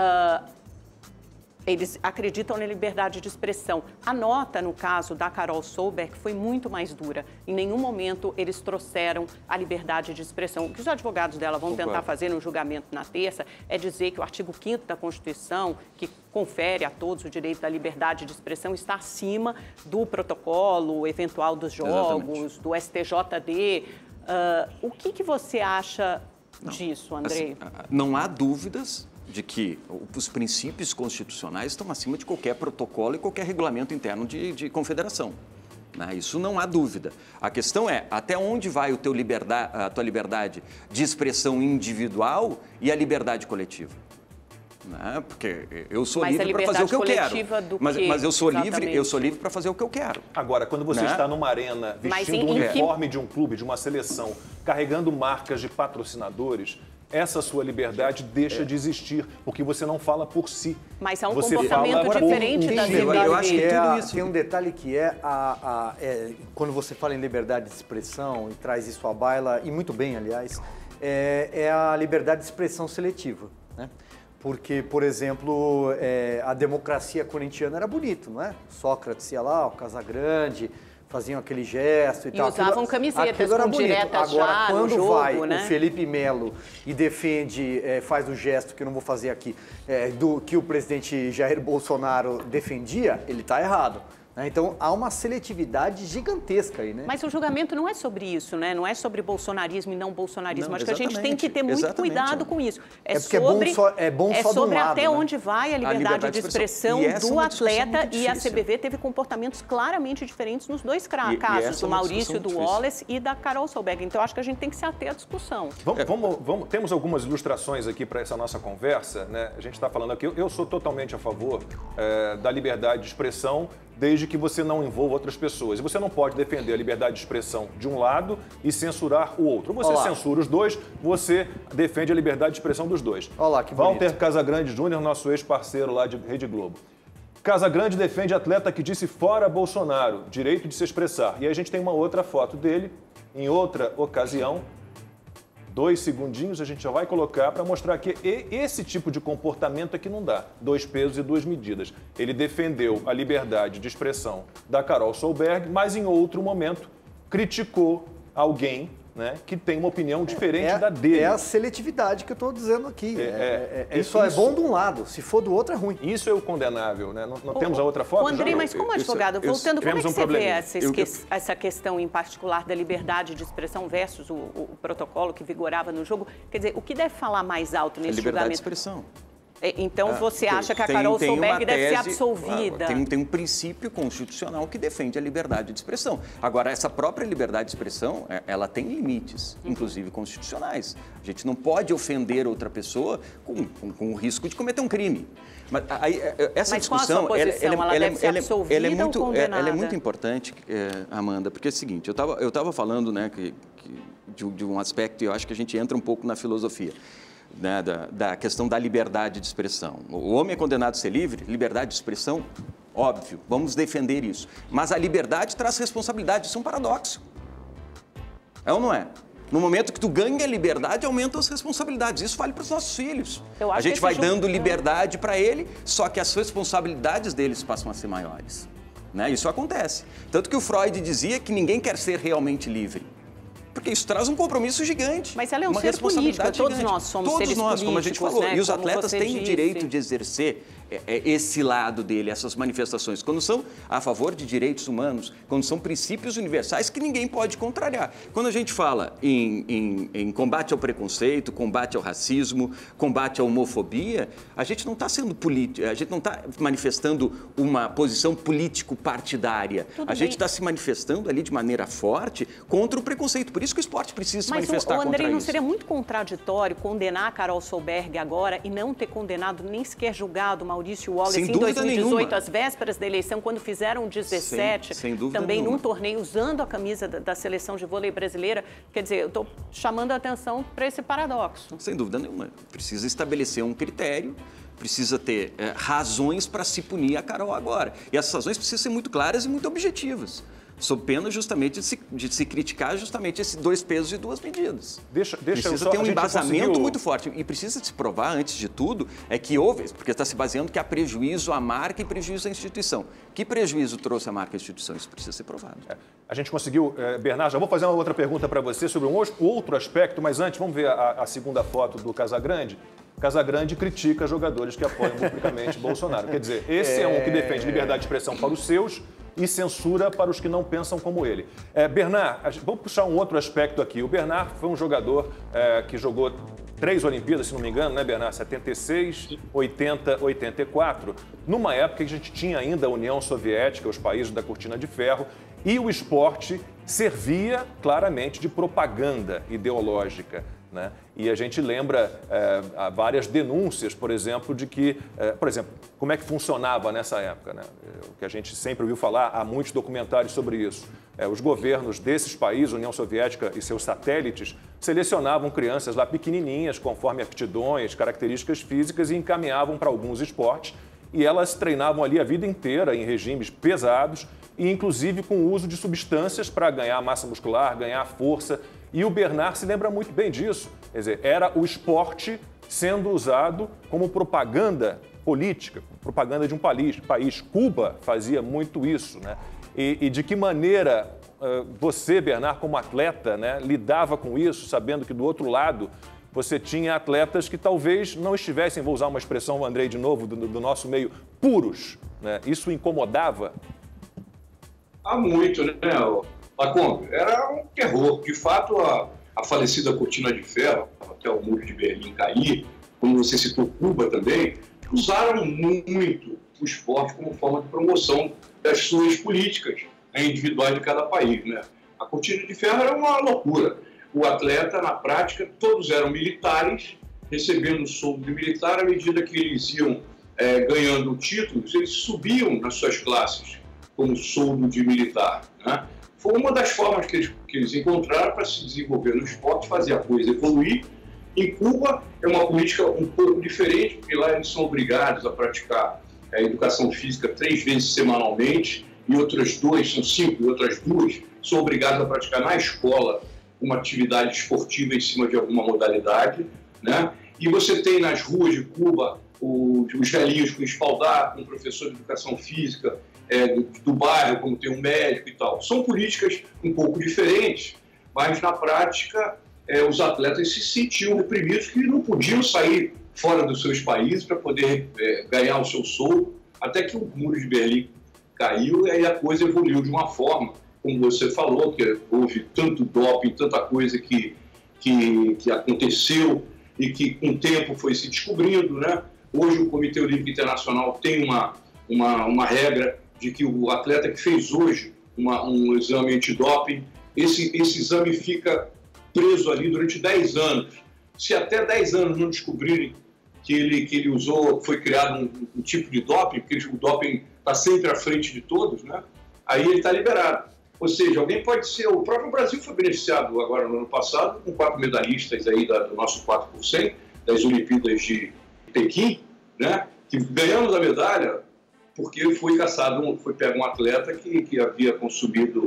eles acreditam na liberdade de expressão. A nota, no caso da Carol Solberg, foi muito mais dura. Em nenhum momento eles trouxeram a liberdade de expressão. O que os advogados dela vão tentar fazer no julgamento na terça é dizer que o artigo 5º da Constituição, que confere a todos o direito da liberdade de expressão, está acima do protocolo eventual dos jogos, do STJD. O que você acha disso, Andrei? Assim, não há dúvidas de que os princípios constitucionais estão acima de qualquer protocolo e qualquer regulamento interno de confederação, né? Isso não há dúvida. A questão é até onde vai a tua liberdade de expressão individual e a liberdade coletiva. Né? Porque eu sou livre para fazer o que eu quero. Mas eu sou livre para fazer o que eu quero. Agora, quando você está numa arena vestindo um uniforme de um clube, de uma seleção, carregando marcas de patrocinadores, essa sua liberdade deixa de existir, porque você não fala por si. Mas é um comportamento diferente da liberdade. Eu acho que tudo isso. Tem um detalhe que quando você fala em liberdade de expressão e traz isso à baila, e muito bem, aliás, é a liberdade de expressão seletiva, né? Porque, por exemplo, a democracia corintiana era bonito, não é? Sócrates ia lá, o Casagrande, faziam aquele gesto e tal. E usavam camisetas com diretas já Agora, quando vai né? o Felipe Melo e defende, faz o gesto que eu não vou fazer aqui, que o presidente Jair Bolsonaro defendia, ele está errado. Então, há uma seletividade gigantesca aí, né? Mas o julgamento não é sobre isso, né? Não é sobre bolsonarismo e não bolsonarismo. Não, acho que a gente tem que ter muito cuidado com isso. É sobre até onde vai a liberdade de expressão do atleta, e a CBV teve comportamentos claramente diferentes nos dois casos, do Maurício, do Wallace e da Carol Solberg. Então, acho que a gente tem que se ater à discussão. Temos algumas ilustrações aqui para essa nossa conversa, né? A gente está falando aqui, eu sou totalmente a favor da liberdade de expressão, desde que você não envolva outras pessoas. E você não pode defender a liberdade de expressão de um lado e censurar o outro. Você censura os dois, você defende a liberdade de expressão dos dois. Olá, que bonito. Walter Casagrande Júnior, nosso ex-parceiro lá de Rede Globo. Casagrande defende atleta que disse fora Bolsonaro, direito de se expressar. E aí a gente tem uma outra foto dele, em outra ocasião. 2 segundinhos a gente já vai colocar para mostrar que esse tipo de comportamento é que não dá. 2 pesos e 2 medidas. Ele defendeu a liberdade de expressão da Carol Solberg, mas em outro momento criticou alguém né, que tem uma opinião diferente da dele. É a seletividade que eu estou dizendo aqui. Isso é bom de um lado, se for do outro é ruim. Isso é o condenável, né? Não temos a outra foto? André, mas como advogado, voltando, como é que você vê essa questão em particular da liberdade de expressão versus o protocolo que vigorava no jogo? Quer dizer, o que deve falar mais alto nesse julgamento? Liberdade de expressão. Então você acha que a Carol Solberg deve ser absolvida? Tem um princípio constitucional que defende a liberdade de expressão. Agora, essa própria liberdade de expressão, ela tem limites, inclusive constitucionais. A gente não pode ofender outra pessoa com o risco de cometer um crime. Mas aí, essa discussão, ela deve ser absolvida ou condenada? Ela é muito importante, Amanda, porque é o seguinte, eu estava falando, né, de um aspecto, e eu acho que a gente entra um pouco na filosofia. Né, da questão da liberdade de expressão. O homem é condenado a ser livre, liberdade de expressão, óbvio, vamos defender isso. Mas a liberdade traz responsabilidade, isso é um paradoxo. É ou não é? No momento que tu ganha liberdade, aumentam as responsabilidades. Isso vale para os nossos filhos. A gente vai dando liberdade para ele, só que as responsabilidades deles passam a ser maiores. Né? Isso acontece. Tanto que o Freud dizia que ninguém quer ser realmente livre. Porque isso traz um compromisso gigante. Mas ela é um ser político, todos nós somos seres políticos. Todos nós, como a gente falou. Né? E os atletas têm o direito de exercer esse lado dele, essas manifestações, quando são a favor de direitos humanos, quando são princípios universais que ninguém pode contrariar. Quando a gente fala em combate ao preconceito, combate ao racismo, combate à homofobia, a gente não está sendo político, a gente não está manifestando uma posição político-partidária. A gente está se manifestando ali de maneira forte contra o preconceito. Por isso que o esporte precisa se manifestar contra isso. Mas, André, não seria muito contraditório condenar a Carol Solberg agora e não ter condenado, nem sequer julgado Maurício Wallace em 2018, às vésperas da eleição, quando fizeram 17, também num torneio usando a camisa da seleção de vôlei brasileira? Quer dizer, eu estou chamando a atenção para esse paradoxo. Sem dúvida nenhuma. Precisa estabelecer um critério, precisa ter razões para se punir a Carol agora. E essas razões precisam ser muito claras e muito objetivas. Sob pena justamente de se criticar justamente esses 2 pesos e 2 medidas. Precisa ter um embasamento muito forte. E precisa se provar, antes de tudo, que houve, porque está se baseando que há prejuízo à marca e prejuízo à instituição. Que prejuízo trouxe a marca e a instituição? Isso precisa ser provado. A gente conseguiu, Bernardo, já vou fazer uma outra pergunta para você sobre um outro aspecto, mas antes, vamos ver a segunda foto do Casagrande. Casagrande critica jogadores que apoiam publicamente Bolsonaro. Quer dizer, esse é um que defende liberdade de expressão para os seus e censura para os que não pensam como ele. Bernard, vamos puxar um outro aspecto aqui. O Bernard foi um jogador que jogou 3 Olimpíadas, se não me engano, né, Bernard? 76, 80, 84. Numa época que a gente tinha ainda a União Soviética, os países da Cortina de Ferro, e o esporte servia claramente de propaganda ideológica. Né? E a gente lembra várias denúncias, por exemplo, de que, como é que funcionava nessa época, né? O que a gente sempre ouviu falar, há muitos documentários sobre isso. Os governos desses países, União Soviética e seus satélites, selecionavam crianças lá pequenininhas, conforme aptidões, características físicas, e encaminhavam para alguns esportes. E elas treinavam ali a vida inteira em regimes pesados e, inclusive, com o uso de substâncias para ganhar massa muscular, ganhar força. E o Bernard se lembra muito bem disso. Quer dizer, era o esporte sendo usado como propaganda política, propaganda de um país. Cuba fazia muito isso, né? E de que maneira você, Bernard, como atleta, né, lidava com isso, sabendo que do outro lado você tinha atletas que talvez não estivessem, vou usar uma expressão, Andrei, de novo, do nosso meio, puros, né? Isso incomodava? Há muito, né, Lacombe? Era um terror. De fato, a falecida Cortina de Ferro, até o Muro de Berlim cair, como você citou Cuba também, usaram muito o esporte como forma de promoção das suas políticas, né, individuais de cada país, né? A Cortina de Ferro era uma loucura. O atleta, na prática, todos eram militares, recebendo soldo de militar. À medida que eles iam ganhando títulos, eles subiam nas suas classes como soldo de militar, né? Foi uma das formas que eles encontraram para se desenvolver no esporte, fazer a coisa evoluir. Em Cuba é uma política um pouco diferente, porque lá eles são obrigados a praticar a educação física 3 vezes semanalmente, e outras 2, são 5, e outras 2 são obrigadas a praticar na escola uma atividade esportiva em cima de alguma modalidade, né? E você tem nas ruas de Cuba os velhinhos com espaldar, com professor de educação física do bairro, como tem um médico e tal. São políticas um pouco diferentes, mas na prática os atletas se sentiam reprimidos, que não podiam sair fora dos seus países para poder ganhar o seu soldo, até que o muro de Berlim caiu e aí a coisa evoluiu de uma forma, como você falou, que houve tanto doping, tanta coisa que aconteceu e que com o tempo foi se descobrindo, né? Hoje o Comitê Olímpico Internacional tem uma regra de que o atleta que fez hoje um exame antidoping, esse exame fica preso ali durante 10 anos. Se até 10 anos não descobrirem que ele usou, foi criado um tipo de doping, porque o doping está sempre à frente de todos, né? Aí ele está liberado. Ou seja, alguém pode ser... O próprio Brasil foi beneficiado agora no ano passado com 4 medalhistas aí do nosso 4%, das Olimpíadas de Pequim, né? Que ganhamos a medalha porque foi pego um atleta que havia consumido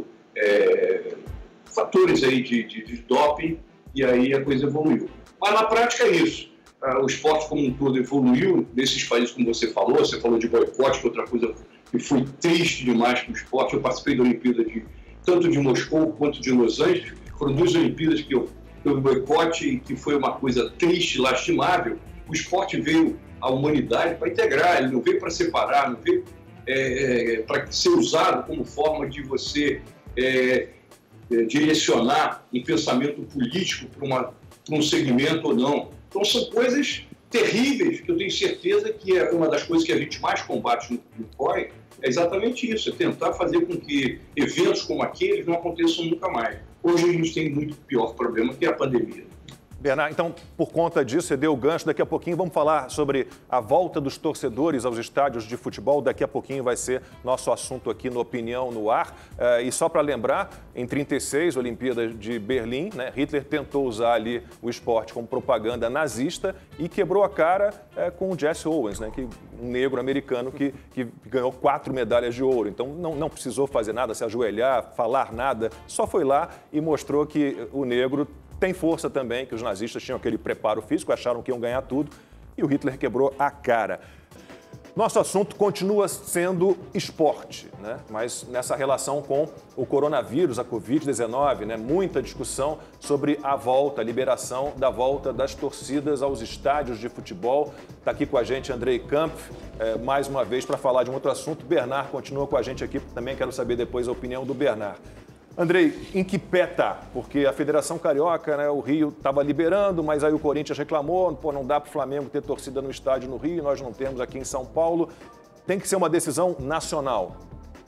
fatores aí de doping, e aí a coisa evoluiu. Mas na prática é isso. O esporte como um todo evoluiu nesses países, como você falou de boicote, que é outra coisa que foi triste demais para o esporte. Eu participei da Olimpíada tanto de Moscou quanto de Los Angeles. Foram 2 Olimpíadas que eu boicote e que foi uma coisa triste, lastimável. O esporte veio à humanidade para integrar, ele não veio para separar, não veio para ser usado como forma de você direcionar um pensamento político para um segmento ou não. Então são coisas terríveis que eu tenho certeza que é uma das coisas que a gente mais combate no COI, é exatamente isso, é tentar fazer com que eventos como aqueles não aconteçam nunca mais. Hoje a gente tem muito pior problema, que é a pandemia. Bernard, então, por conta disso, você deu o gancho. Daqui a pouquinho vamos falar sobre a volta dos torcedores aos estádios de futebol. Daqui a pouquinho vai ser nosso assunto aqui no Opinião no Ar. E só para lembrar, em 1936, Olimpíada de Berlim, né, Hitler tentou usar ali o esporte como propaganda nazista e quebrou a cara com o Jesse Owens, né, um negro americano que ganhou 4 medalhas de ouro. Então, não precisou fazer nada, se ajoelhar, falar nada. Só foi lá e mostrou que o negro tem força também, que os nazistas tinham aquele preparo físico, acharam que iam ganhar tudo, e o Hitler quebrou a cara. Nosso assunto continua sendo esporte, né? Mas nessa relação com o coronavírus, a Covid-19, né? Muita discussão sobre a volta, a liberação da volta das torcidas aos estádios de futebol. Está aqui com a gente Andrei Kampf, mais uma vez para falar de um outro assunto. Bernard continua com a gente aqui, também quero saber depois a opinião do Bernard. Andrei, em que pé tá? Porque a Federação Carioca, né, o Rio estava liberando, mas aí o Corinthians reclamou, não dá para o Flamengo ter torcida no estádio no Rio, nós não temos aqui em São Paulo. Tem que ser uma decisão nacional.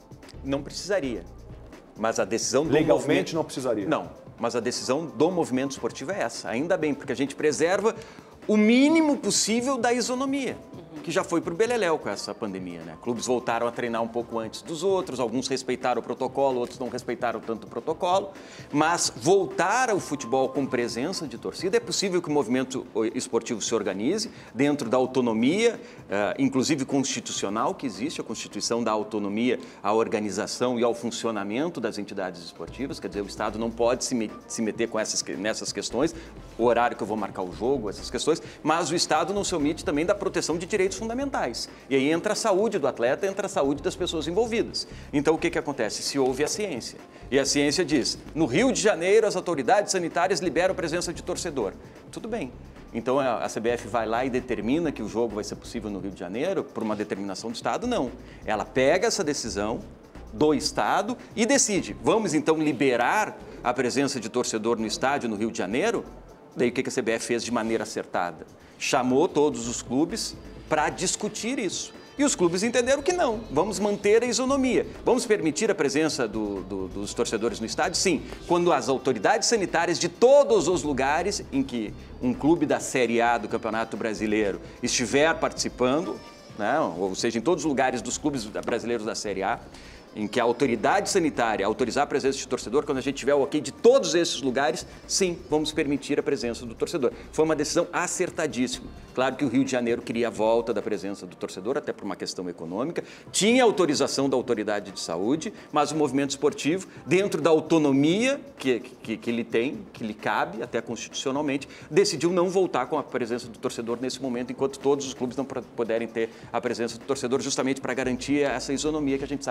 Não precisaria, mas a decisão do legalmente não precisaria. Não, mas a decisão do movimento esportivo é essa. Ainda bem, porque a gente preserva o mínimo possível da isonomia, que já foi para o beleléu com essa pandemia, né? Clubes voltaram a treinar um pouco antes dos outros, alguns respeitaram o protocolo, outros não respeitaram tanto o protocolo, mas voltar ao futebol com presença de torcida, é possível que o movimento esportivo se organize dentro da autonomia, inclusive constitucional que existe, a Constituição dá autonomia à organização e ao funcionamento das entidades esportivas, quer dizer, o Estado não pode se meter nessas questões, o horário que eu vou marcar o jogo, essas questões, mas o Estado não se omite também da proteção de direitos fundamentais. E aí entra a saúde do atleta, entra a saúde das pessoas envolvidas. Então, o que acontece? Se ouve a ciência. E a ciência diz, no Rio de Janeiro, as autoridades sanitárias liberam a presença de torcedor. Tudo bem. Então, a CBF vai lá e determina que o jogo vai ser possível no Rio de Janeiro por uma determinação do Estado? Não. Ela pega essa decisão do Estado e decide, vamos então liberar a presença de torcedor no estádio no Rio de Janeiro? Daí o que a CBF fez de maneira acertada? Chamou todos os clubes para discutir isso. E os clubes entenderam que não, vamos manter a isonomia. Vamos permitir a presença dos torcedores no estádio? Sim, quando as autoridades sanitárias de todos os lugares em que um clube da Série A do Campeonato Brasileiro estiver participando, né, ou seja, em todos os lugares dos clubes brasileiros da Série A, em que a autoridade sanitária autorizar a presença de torcedor, quando a gente tiver o ok de todos esses lugares, sim, vamos permitir a presença do torcedor. Foi uma decisão acertadíssima. Claro que o Rio de Janeiro queria a volta da presença do torcedor, até por uma questão econômica, tinha autorização da autoridade de saúde, mas o movimento esportivo, dentro da autonomia que ele tem, que lhe cabe, até constitucionalmente, decidiu não voltar com a presença do torcedor nesse momento, enquanto todos os clubes não puderem ter a presença do torcedor, justamente para garantir essa isonomia que a gente sabe que precisa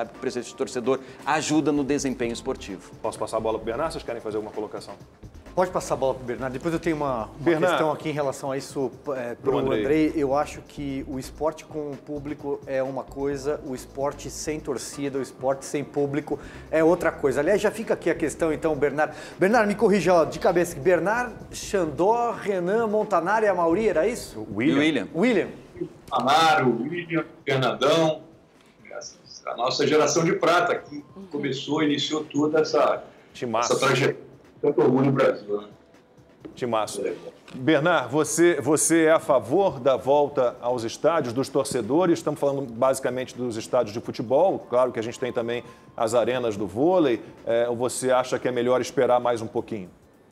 esse torcedor ajuda no desempenho esportivo. Posso passar a bola para o Bernardo? Vocês querem fazer alguma colocação? Pode passar a bola para o Bernardo. Depois eu tenho uma questão aqui em relação a isso para o Andrei. Eu acho que o esporte com o público é uma coisa, o esporte sem torcida, o esporte sem público é outra coisa. Aliás, já fica aqui a questão, então, Bernardo. Bernardo, me corrija ó, de cabeça. Bernard, Xandó, Renan, Montanari e Amaury, era isso? William. Amaro, William, Fernandão, a nossa geração de prata que iniciou toda essa trajetória. Tanto orgulho no Brasil, né? Timaço. Bernard, você é a favor da volta aos estádios dos torcedores? Estamos falando basicamente dos estádios de futebol. Claro que a gente tem também as arenas do vôlei. Ou você acha que é melhor esperar mais um pouquinho?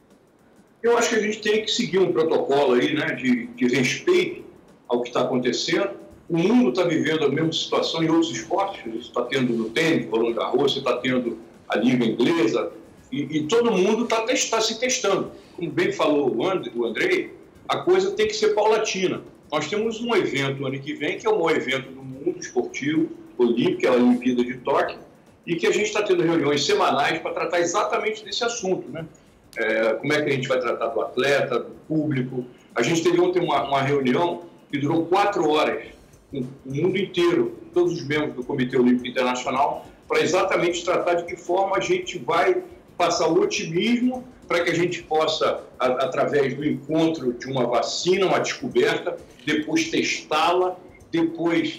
Eu acho que a gente tem que seguir um protocolo aí, né, de respeito ao que está acontecendo. O mundo está vivendo a mesma situação em outros esportes. Você está tendo no tênis, Roland Garros, você está tendo a Liga Inglesa. E todo mundo está se testando. Como bem falou o Andrei, a coisa tem que ser paulatina. Nós temos um evento ano que vem, que é o maior evento do mundo esportivo, olímpico, que é a Olimpíada de Tóquio, e que a gente está tendo reuniões semanais para tratar exatamente desse assunto, né? Como é que a gente vai tratar do atleta, do público. A gente teve ontem uma reunião que durou 4 horas, com o mundo inteiro, todos os membros do Comitê Olímpico Internacional, para exatamente tratar de que forma a gente vai passar o otimismo para que a gente possa, através do encontro de uma vacina, uma descoberta, depois testá-la, depois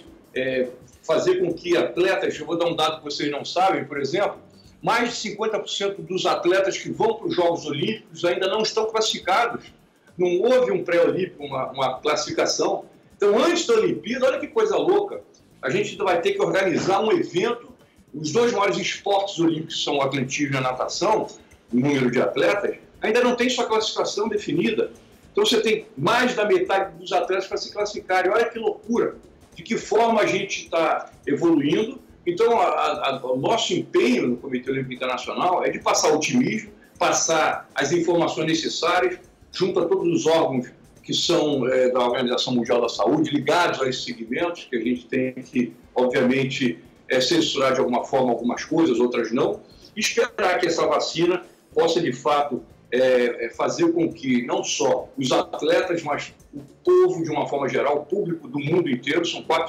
fazer com que atletas, eu vou dar um dado que vocês não sabem, por exemplo, mais de 50% dos atletas que vão para os Jogos Olímpicos ainda não estão classificados. Não houve um pré-olímpico, uma classificação. Então, antes da Olimpíada, olha que coisa louca, a gente ainda vai ter que organizar um evento. Os 2 maiores esportes olímpicos são o atletismo e a natação, o número de atletas, ainda não tem sua classificação definida. Então você tem mais da metade dos atletas para se classificarem. Olha que loucura, de que forma a gente está evoluindo. Então o nosso empenho no Comitê Olímpico Internacional é de passar otimismo, passar as informações necessárias junto a todos os órgãos que são da Organização Mundial da Saúde, ligados a esses segmentos, que a gente tem que, obviamente, censurar de alguma forma algumas coisas, outras não, e esperar que essa vacina possa, de fato, fazer com que não só os atletas, mas o povo, de uma forma geral, o público do mundo inteiro, são 4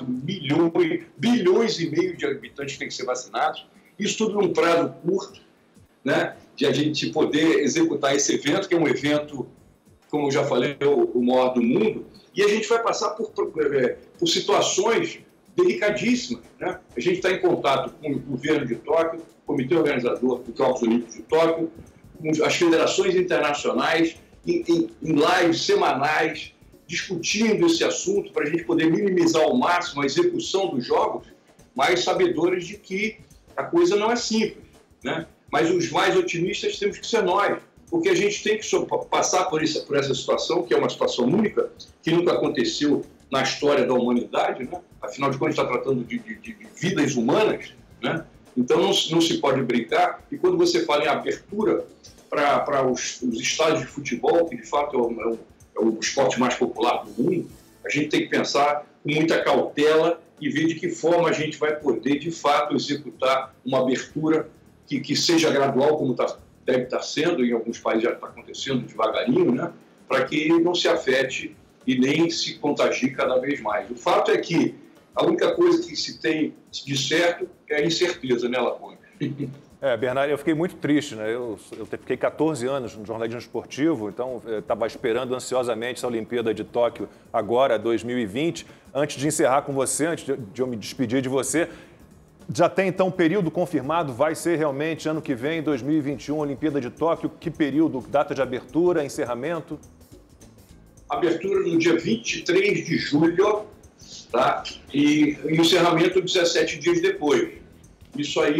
bilhões e meio de habitantes que têm que ser vacinados, isso tudo num prazo curto, né, de a gente poder executar esse evento, que é um evento, como eu já falei, o maior do mundo, e a gente vai passar por situações delicadíssima, né? A gente está em contato com o governo de Tóquio, o Comitê Organizador dos Jogos Olímpicos de Tóquio, com as federações internacionais, em lives semanais, discutindo esse assunto para a gente poder minimizar ao máximo a execução dos jogos, mas sabedores de que a coisa não é simples, né? Mas os mais otimistas temos que ser nós, porque a gente tem que passar por essa situação, que é uma situação única, que nunca aconteceu na história da humanidade, né? Afinal de contas, a gente está tratando de vidas humanas, né? Então não se pode brincar. E quando você fala em abertura para os estádios de futebol, que de fato é o esporte mais popular do mundo, a gente tem que pensar com muita cautela e ver de que forma a gente vai poder, de fato, executar uma abertura que seja gradual, como deve estar sendo, em alguns países já está acontecendo devagarinho, né? Para que não se afete e nem se contagie cada vez mais. O fato é que a única coisa que se tem de certo é a incerteza, né, Lacombe? Bernardo, eu fiquei muito triste, né? Eu fiquei 14 anos no jornalismo esportivo, então estava esperando ansiosamente essa Olimpíada de Tóquio agora, 2020. Antes de encerrar com você, antes de eu me despedir de você, já tem então período confirmado? Vai ser realmente ano que vem, 2021, Olimpíada de Tóquio? Que período? Data de abertura, encerramento? Abertura no dia 23 de julho, tá? E encerramento 17 dias depois. Isso aí,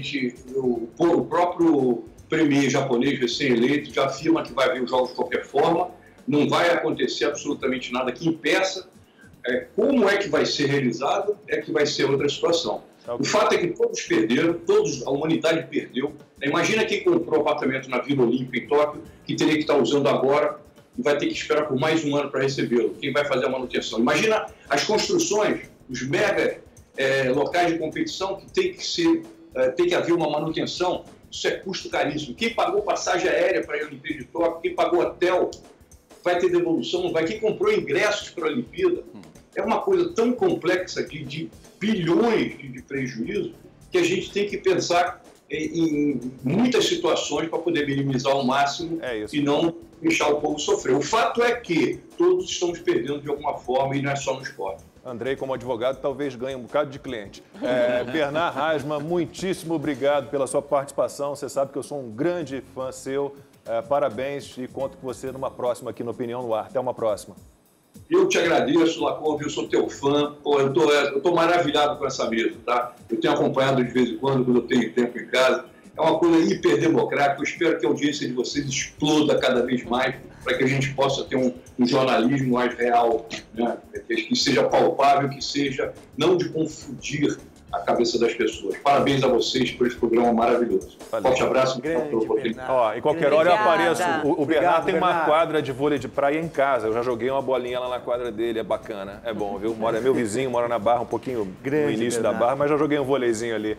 o próprio premier japonês recém-eleito já afirma que vai ver os jogos de qualquer forma, não vai acontecer absolutamente nada que impeça. Como é que vai ser realizado é que vai ser outra situação. O fato é que todos perderam, a humanidade perdeu. Imagina quem comprou apartamento na Vila Olímpica em Tóquio, que teria que estar usando agora e vai ter que esperar por mais um ano para recebê-lo. Quem vai fazer a manutenção? Imagina as construções, os mega locais de competição que tem que ser tem que haver uma manutenção, isso é custo caríssimo. Quem pagou passagem aérea para a Olimpíada de Tóquio, quem pagou hotel, vai ter devolução, não vai? Quem comprou ingressos para a Olimpíada? É uma coisa tão complexa de bilhões de prejuízo que a gente tem que pensar em muitas situações para poder minimizar ao máximo e não deixar o povo sofrer. O fato é que todos estamos perdendo de alguma forma e não é só no esporte. Andrei, como advogado, talvez ganhe um bocado de cliente. Bernard Hasman, muitíssimo obrigado pela sua participação. Você sabe que eu sou um grande fã seu. Parabéns e conto com você numa próxima aqui no Opinião no Ar. Até uma próxima. Eu te agradeço, Lacombe, eu sou teu fã. Pô, eu tô maravilhado com essa mesa, tá? Eu tenho acompanhado de vez em quando eu tenho tempo em casa. É uma coisa hiperdemocrática. Eu espero que a audiência de vocês exploda cada vez mais para que a gente possa ter um jornalismo mais real, né? Que seja palpável, que seja não de confundir a cabeça das pessoas. Parabéns a vocês por esse programa maravilhoso. Valeu. Forte abraço. Em qualquer hora eu apareço. O Bernard tem uma Bernard. quadra de vôlei de praia em casa. Eu já joguei uma bolinha lá na quadra dele, é bacana. É bom, viu? É meu vizinho, mora na Barra, um pouquinho no início da Barra, mas já joguei um vôleizinho ali.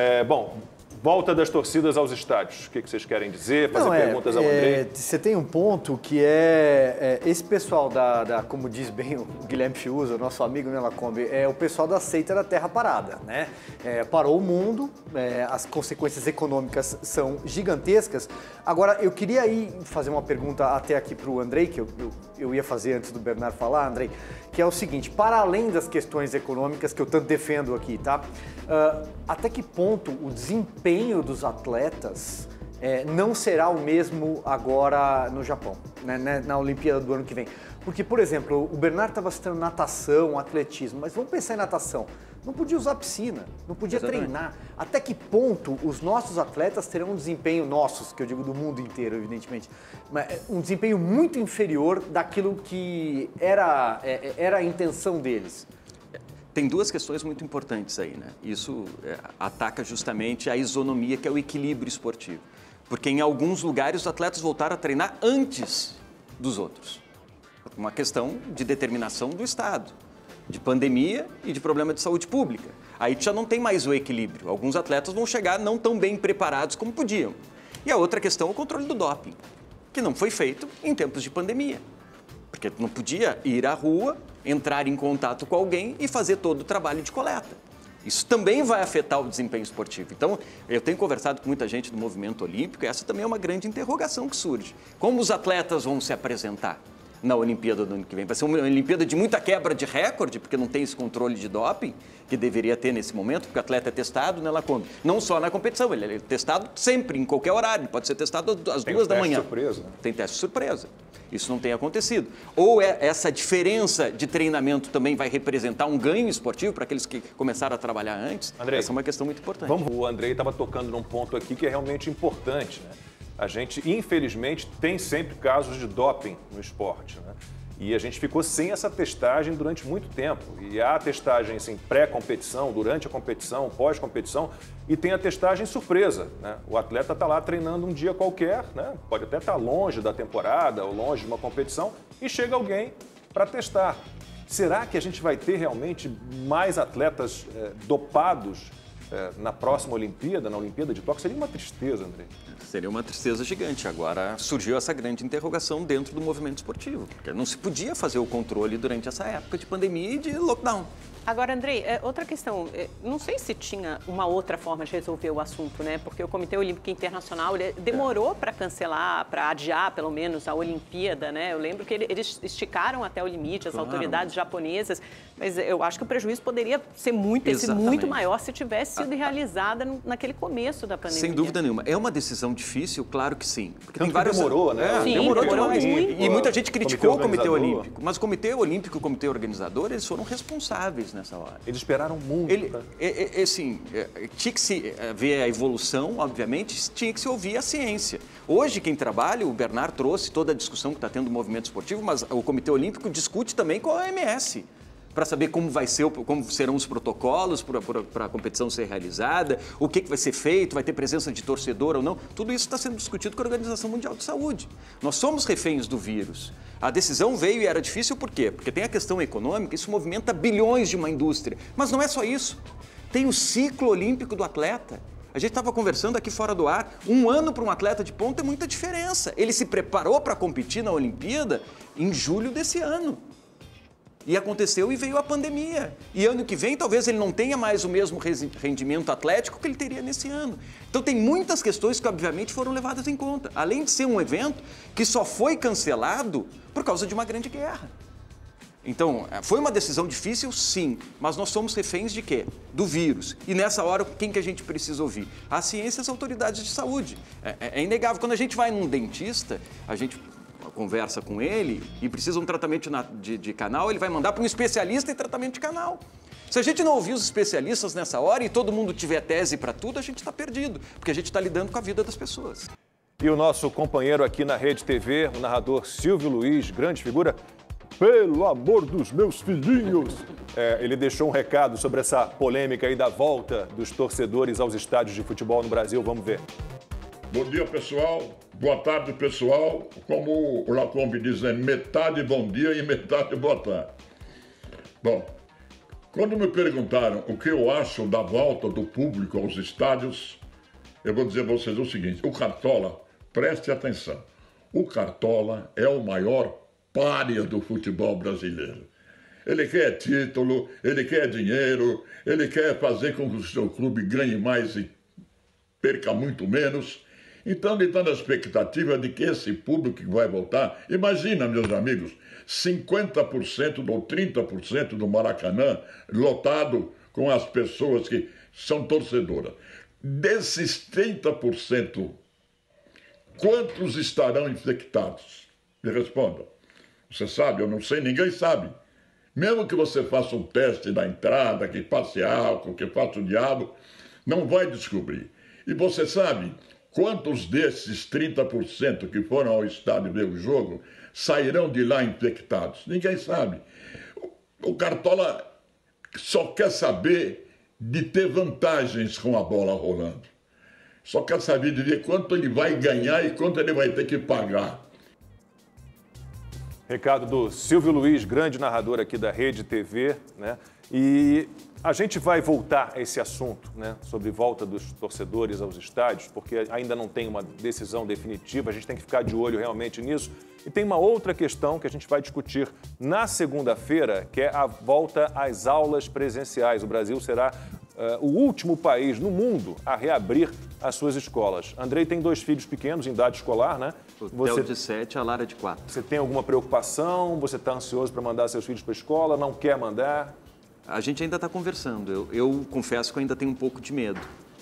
Volta das torcidas aos estádios. O que vocês querem dizer? Fazer perguntas ao Andrei? Você tem um ponto que esse pessoal como diz bem o Guilherme Fiuza, nosso amigo, né, Lacombe, é o pessoal da seita da terra parada, né? Parou o mundo, as consequências econômicas são gigantescas. Agora, eu queria fazer uma pergunta até aqui para o Andrei, que eu ia fazer antes do Bernard falar, Andrei, que é o seguinte: para além das questões econômicas que eu tanto defendo aqui, tá? Até que ponto o desempenho dos atletas não será o mesmo agora no Japão, né, na Olimpíada do ano que vem? Porque, por exemplo, o Bernard estava citando natação, atletismo, mas vamos pensar em natação. Não podia usar piscina, não podia treinar. Até que ponto os nossos atletas terão um desempenho, nossos, que eu digo do mundo inteiro, evidentemente, mas um desempenho muito inferior daquilo que era a intenção deles? Tem duas questões muito importantes aí, né? Isso ataca justamente a isonomia, que é o equilíbrio esportivo. Porque em alguns lugares os atletas voltaram a treinar antes dos outros. Uma questão de determinação do Estado, de pandemia e de problema de saúde pública. Aí já não tem mais o equilíbrio. Alguns atletas vão chegar não tão bem preparados como podiam. E a outra questão é o controle do doping, que não foi feito em tempos de pandemia. Porque não podia ir à rua, entrar em contato com alguém e fazer todo o trabalho de coleta. Isso também vai afetar o desempenho esportivo. Então, eu tenho conversado com muita gente do movimento olímpico e essa também é uma grande interrogação que surge. Como os atletas vão se apresentar na Olimpíada do ano que vem? Vai ser uma Olimpíada de muita quebra de recorde, porque não tem esse controle de doping que deveria ter nesse momento, porque o atleta é testado, né, Lacombe? Não só na competição, ele é testado sempre, em qualquer horário, ele pode ser testado às 2 da manhã. Surpresa, né? Tem teste surpresa. Isso não tem acontecido. Ou essa diferença de treinamento também vai representar um ganho esportivo para aqueles que começaram a trabalhar antes? Andrei, essa é uma questão muito importante. O Andrei estava tocando num ponto aqui que é realmente importante, né? A gente, infelizmente, tem sempre casos de doping no esporte, né? E a gente ficou sem essa testagem durante muito tempo. E há a testagem assim, pré-competição, durante a competição, pós-competição, e tem a testagem surpresa, né? O atleta está lá treinando um dia qualquer, né? Pode até estar longe da temporada ou longe de uma competição, e chega alguém para testar. Será que a gente vai ter realmente mais atletas dopados na próxima Olimpíada, na Olimpíada de Tóquio? Seria uma tristeza, Andrei. Seria uma tristeza gigante. Agora surgiu essa grande interrogação dentro do movimento esportivo, porque não se podia fazer o controle durante essa época de pandemia e de lockdown. Agora, Andrei, outra questão, não sei se tinha uma outra forma de resolver o assunto, né? Porque o Comitê Olímpico Internacional demorou para cancelar, para adiar pelo menos a Olimpíada, né? Eu lembro que eles esticaram até o limite, as autoridades japonesas, mas eu acho que o prejuízo poderia ser sido muito maior se tivesse sido realizada naquele começo da pandemia. Sem dúvida nenhuma. É uma decisão difícil? Claro que sim. Porque tem várias... demorou, né? Sim, demorou demais. muito. E muita gente criticou o Comitê Olímpico, mas o Comitê Olímpico e o Comitê Organizador, eles foram responsáveis nessa hora. Eles esperaram muito. Tinha que se ver a evolução, obviamente, tinha que se ouvir a ciência. Hoje, quem trabalha, o Bernard trouxe toda a discussão que está tendo no movimento esportivo, mas o Comitê Olímpico discute também com a OMS, para saber como serão os protocolos para a competição ser realizada, o que vai ser feito, vai ter presença de torcedor ou não. Tudo isso está sendo discutido com a Organização Mundial de Saúde. Nós somos reféns do vírus. A decisão veio e era difícil por quê? Porque tem a questão econômica, isso movimenta bilhões de uma indústria. Mas não é só isso. Tem o ciclo olímpico do atleta. A gente estava conversando aqui fora do ar, 1 ano para um atleta de ponta é muita diferença. Ele se preparou para competir na Olimpíada em julho desse ano. E aconteceu e veio a pandemia. E ano que vem, talvez ele não tenha mais o mesmo rendimento atlético que ele teria nesse ano. Então, tem muitas questões que, obviamente, foram levadas em conta. Além de ser um evento que só foi cancelado por causa de uma grande guerra. Então, foi uma decisão difícil, sim, mas nós somos reféns de quê? Do vírus. E nessa hora, quem que a gente precisa ouvir? A ciência e as autoridades de saúde. É inegável. Quando a gente vai num dentista, a gente conversa com ele e precisa de um tratamento de canal, ele vai mandar para um especialista em tratamento de canal. Se a gente não ouvir os especialistas nessa hora e todo mundo tiver tese para tudo, a gente está perdido, porque a gente está lidando com a vida das pessoas. E o nosso companheiro aqui na Rede TV, o narrador Silvio Luiz, grande figura, pelo amor dos meus filhinhos. Ele deixou um recado sobre essa polêmica aí da volta dos torcedores aos estádios de futebol no Brasil. Vamos ver. Bom dia, pessoal. Boa tarde, pessoal. Como o Lacombe diz, é metade bom dia e metade boa tarde. Bom, quando me perguntaram o que eu acho da volta do público aos estádios, eu vou dizer a vocês o seguinte: o Cartola, preste atenção, o Cartola é o maior pária do futebol brasileiro. Ele quer título, ele quer dinheiro, ele quer fazer com que o seu clube ganhe mais e perca muito menos. Então, ele está na expectativa de que esse público que vai voltar, imagina, meus amigos, 50% ou 30% do Maracanã lotado com as pessoas que são torcedoras. Desses 30%, quantos estarão infectados? Me responda. Você sabe? Eu não sei, ninguém sabe. Mesmo que você faça um teste na entrada, que passe álcool, que faça o diabo, não vai descobrir. E você sabe quantos desses 30% que foram ao estádio ver o jogo sairão de lá infectados? Ninguém sabe. O Cartola só quer saber de ter vantagens com a bola rolando. Só quer saber de ver quanto ele vai ganhar e quanto ele vai ter que pagar. Recado do Silvio Luiz, grande narrador aqui da Rede TV, né? E a gente vai voltar a esse assunto, né, sobre volta dos torcedores aos estádios, porque ainda não tem uma decisão definitiva, a gente tem que ficar de olho realmente nisso. E tem uma outra questão que a gente vai discutir na segunda-feira, que é a volta às aulas presenciais. O Brasil será o último país no mundo a reabrir as suas escolas. Andrei tem 2 filhos pequenos em idade escolar, né? Você de 7, a Lara de 4. Você tem alguma preocupação? Você está ansioso para mandar seus filhos para a escola? Não quer mandar? A gente ainda está conversando. Eu confesso que eu ainda tenho um pouco de medo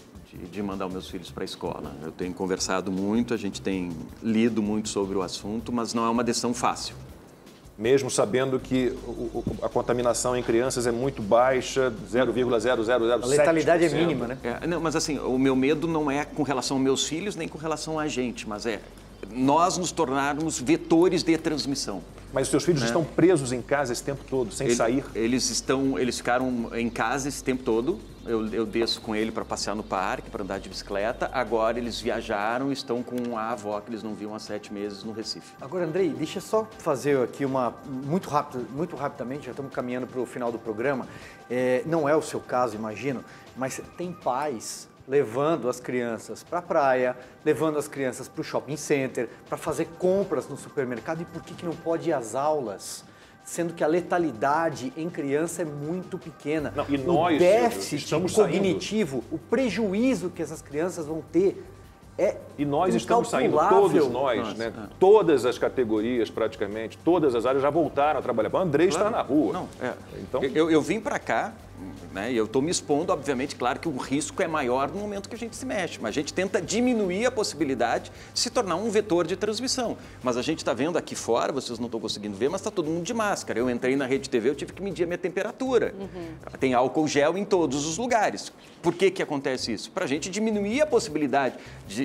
de mandar os meus filhos para a escola. Eu tenho conversado muito, a gente tem lido muito sobre o assunto, mas não é uma decisão fácil. Mesmo sabendo que a contaminação em crianças é muito baixa, 0,0007%. A letalidade é mínima, né? Não, mas assim, o meu medo não é com relação aos meus filhos, nem com relação a gente, mas é nós nos tornarmos vetores de transmissão. Mas os seus filhos estão presos em casa esse tempo todo, sem sair? Eles ficaram em casa esse tempo todo. Eu desço com ele para passear no parque, para andar de bicicleta. Agora eles viajaram e estão com a avó que eles não viam há 7 meses no Recife. Agora, Andrei, deixa eu só fazer aqui muito rapidamente, já estamos caminhando para o final do programa. Não é o seu caso, imagino, mas tem pais levando as crianças para a praia, levando as crianças para o shopping center, para fazer compras no supermercado. E por que não pode ir às aulas? Sendo que a letalidade em criança é muito pequena. Não, e nós, o déficit estamos cognitivo, o prejuízo que essas crianças vão ter é E nós estamos saindo, todos nós, né? Todas as categorias praticamente, todas as áreas já voltaram a trabalhar. O Andrei está na rua. Não, Então... eu vim para cá, né, e eu estou me expondo, obviamente, claro que o risco é maior no momento que a gente se mexe, mas a gente tenta diminuir a possibilidade de se tornar um vetor de transmissão. Mas a gente está vendo aqui fora, vocês não estão conseguindo ver, mas está todo mundo de máscara. Eu entrei na Rede TV, eu tive que medir a minha temperatura. Tem álcool gel em todos os lugares. Por que acontece isso? Para a gente diminuir a possibilidade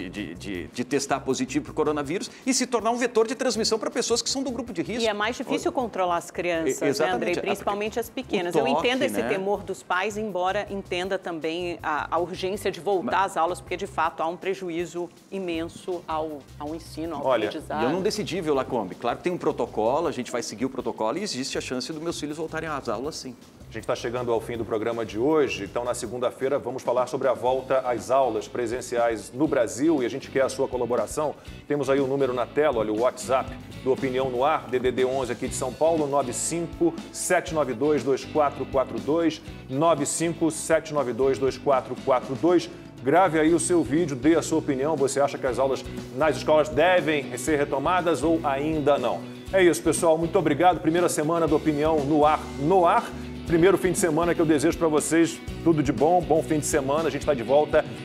de testar positivo para o coronavírus e se tornar um vetor de transmissão para pessoas que são do grupo de risco. E é mais difícil controlar as crianças, né, Andrei? Principalmente as pequenas. Toque, eu entendo esse né? temor dos pais, embora entenda também a urgência de voltar às aulas, porque, de fato, há um prejuízo imenso ao ensino, ao aprendizado. E eu não decidi, viu, Lacombe? Claro que tem um protocolo, a gente vai seguir o protocolo e existe a chance dos meus filhos voltarem às aulas, sim. A gente está chegando ao fim do programa de hoje, então na segunda-feira vamos falar sobre a volta às aulas presenciais no Brasil e a gente quer a sua colaboração. Temos aí o número na tela, olha, o WhatsApp do Opinião no Ar, DDD 11 aqui de São Paulo, 957922442, 957922442. Grave aí o seu vídeo, dê a sua opinião. Você acha que as aulas nas escolas devem ser retomadas ou ainda não? É isso, pessoal. Muito obrigado. Primeira semana do Opinião no Ar. Primeiro fim de semana que eu desejo para vocês tudo de bom, bom fim de semana. A gente está de volta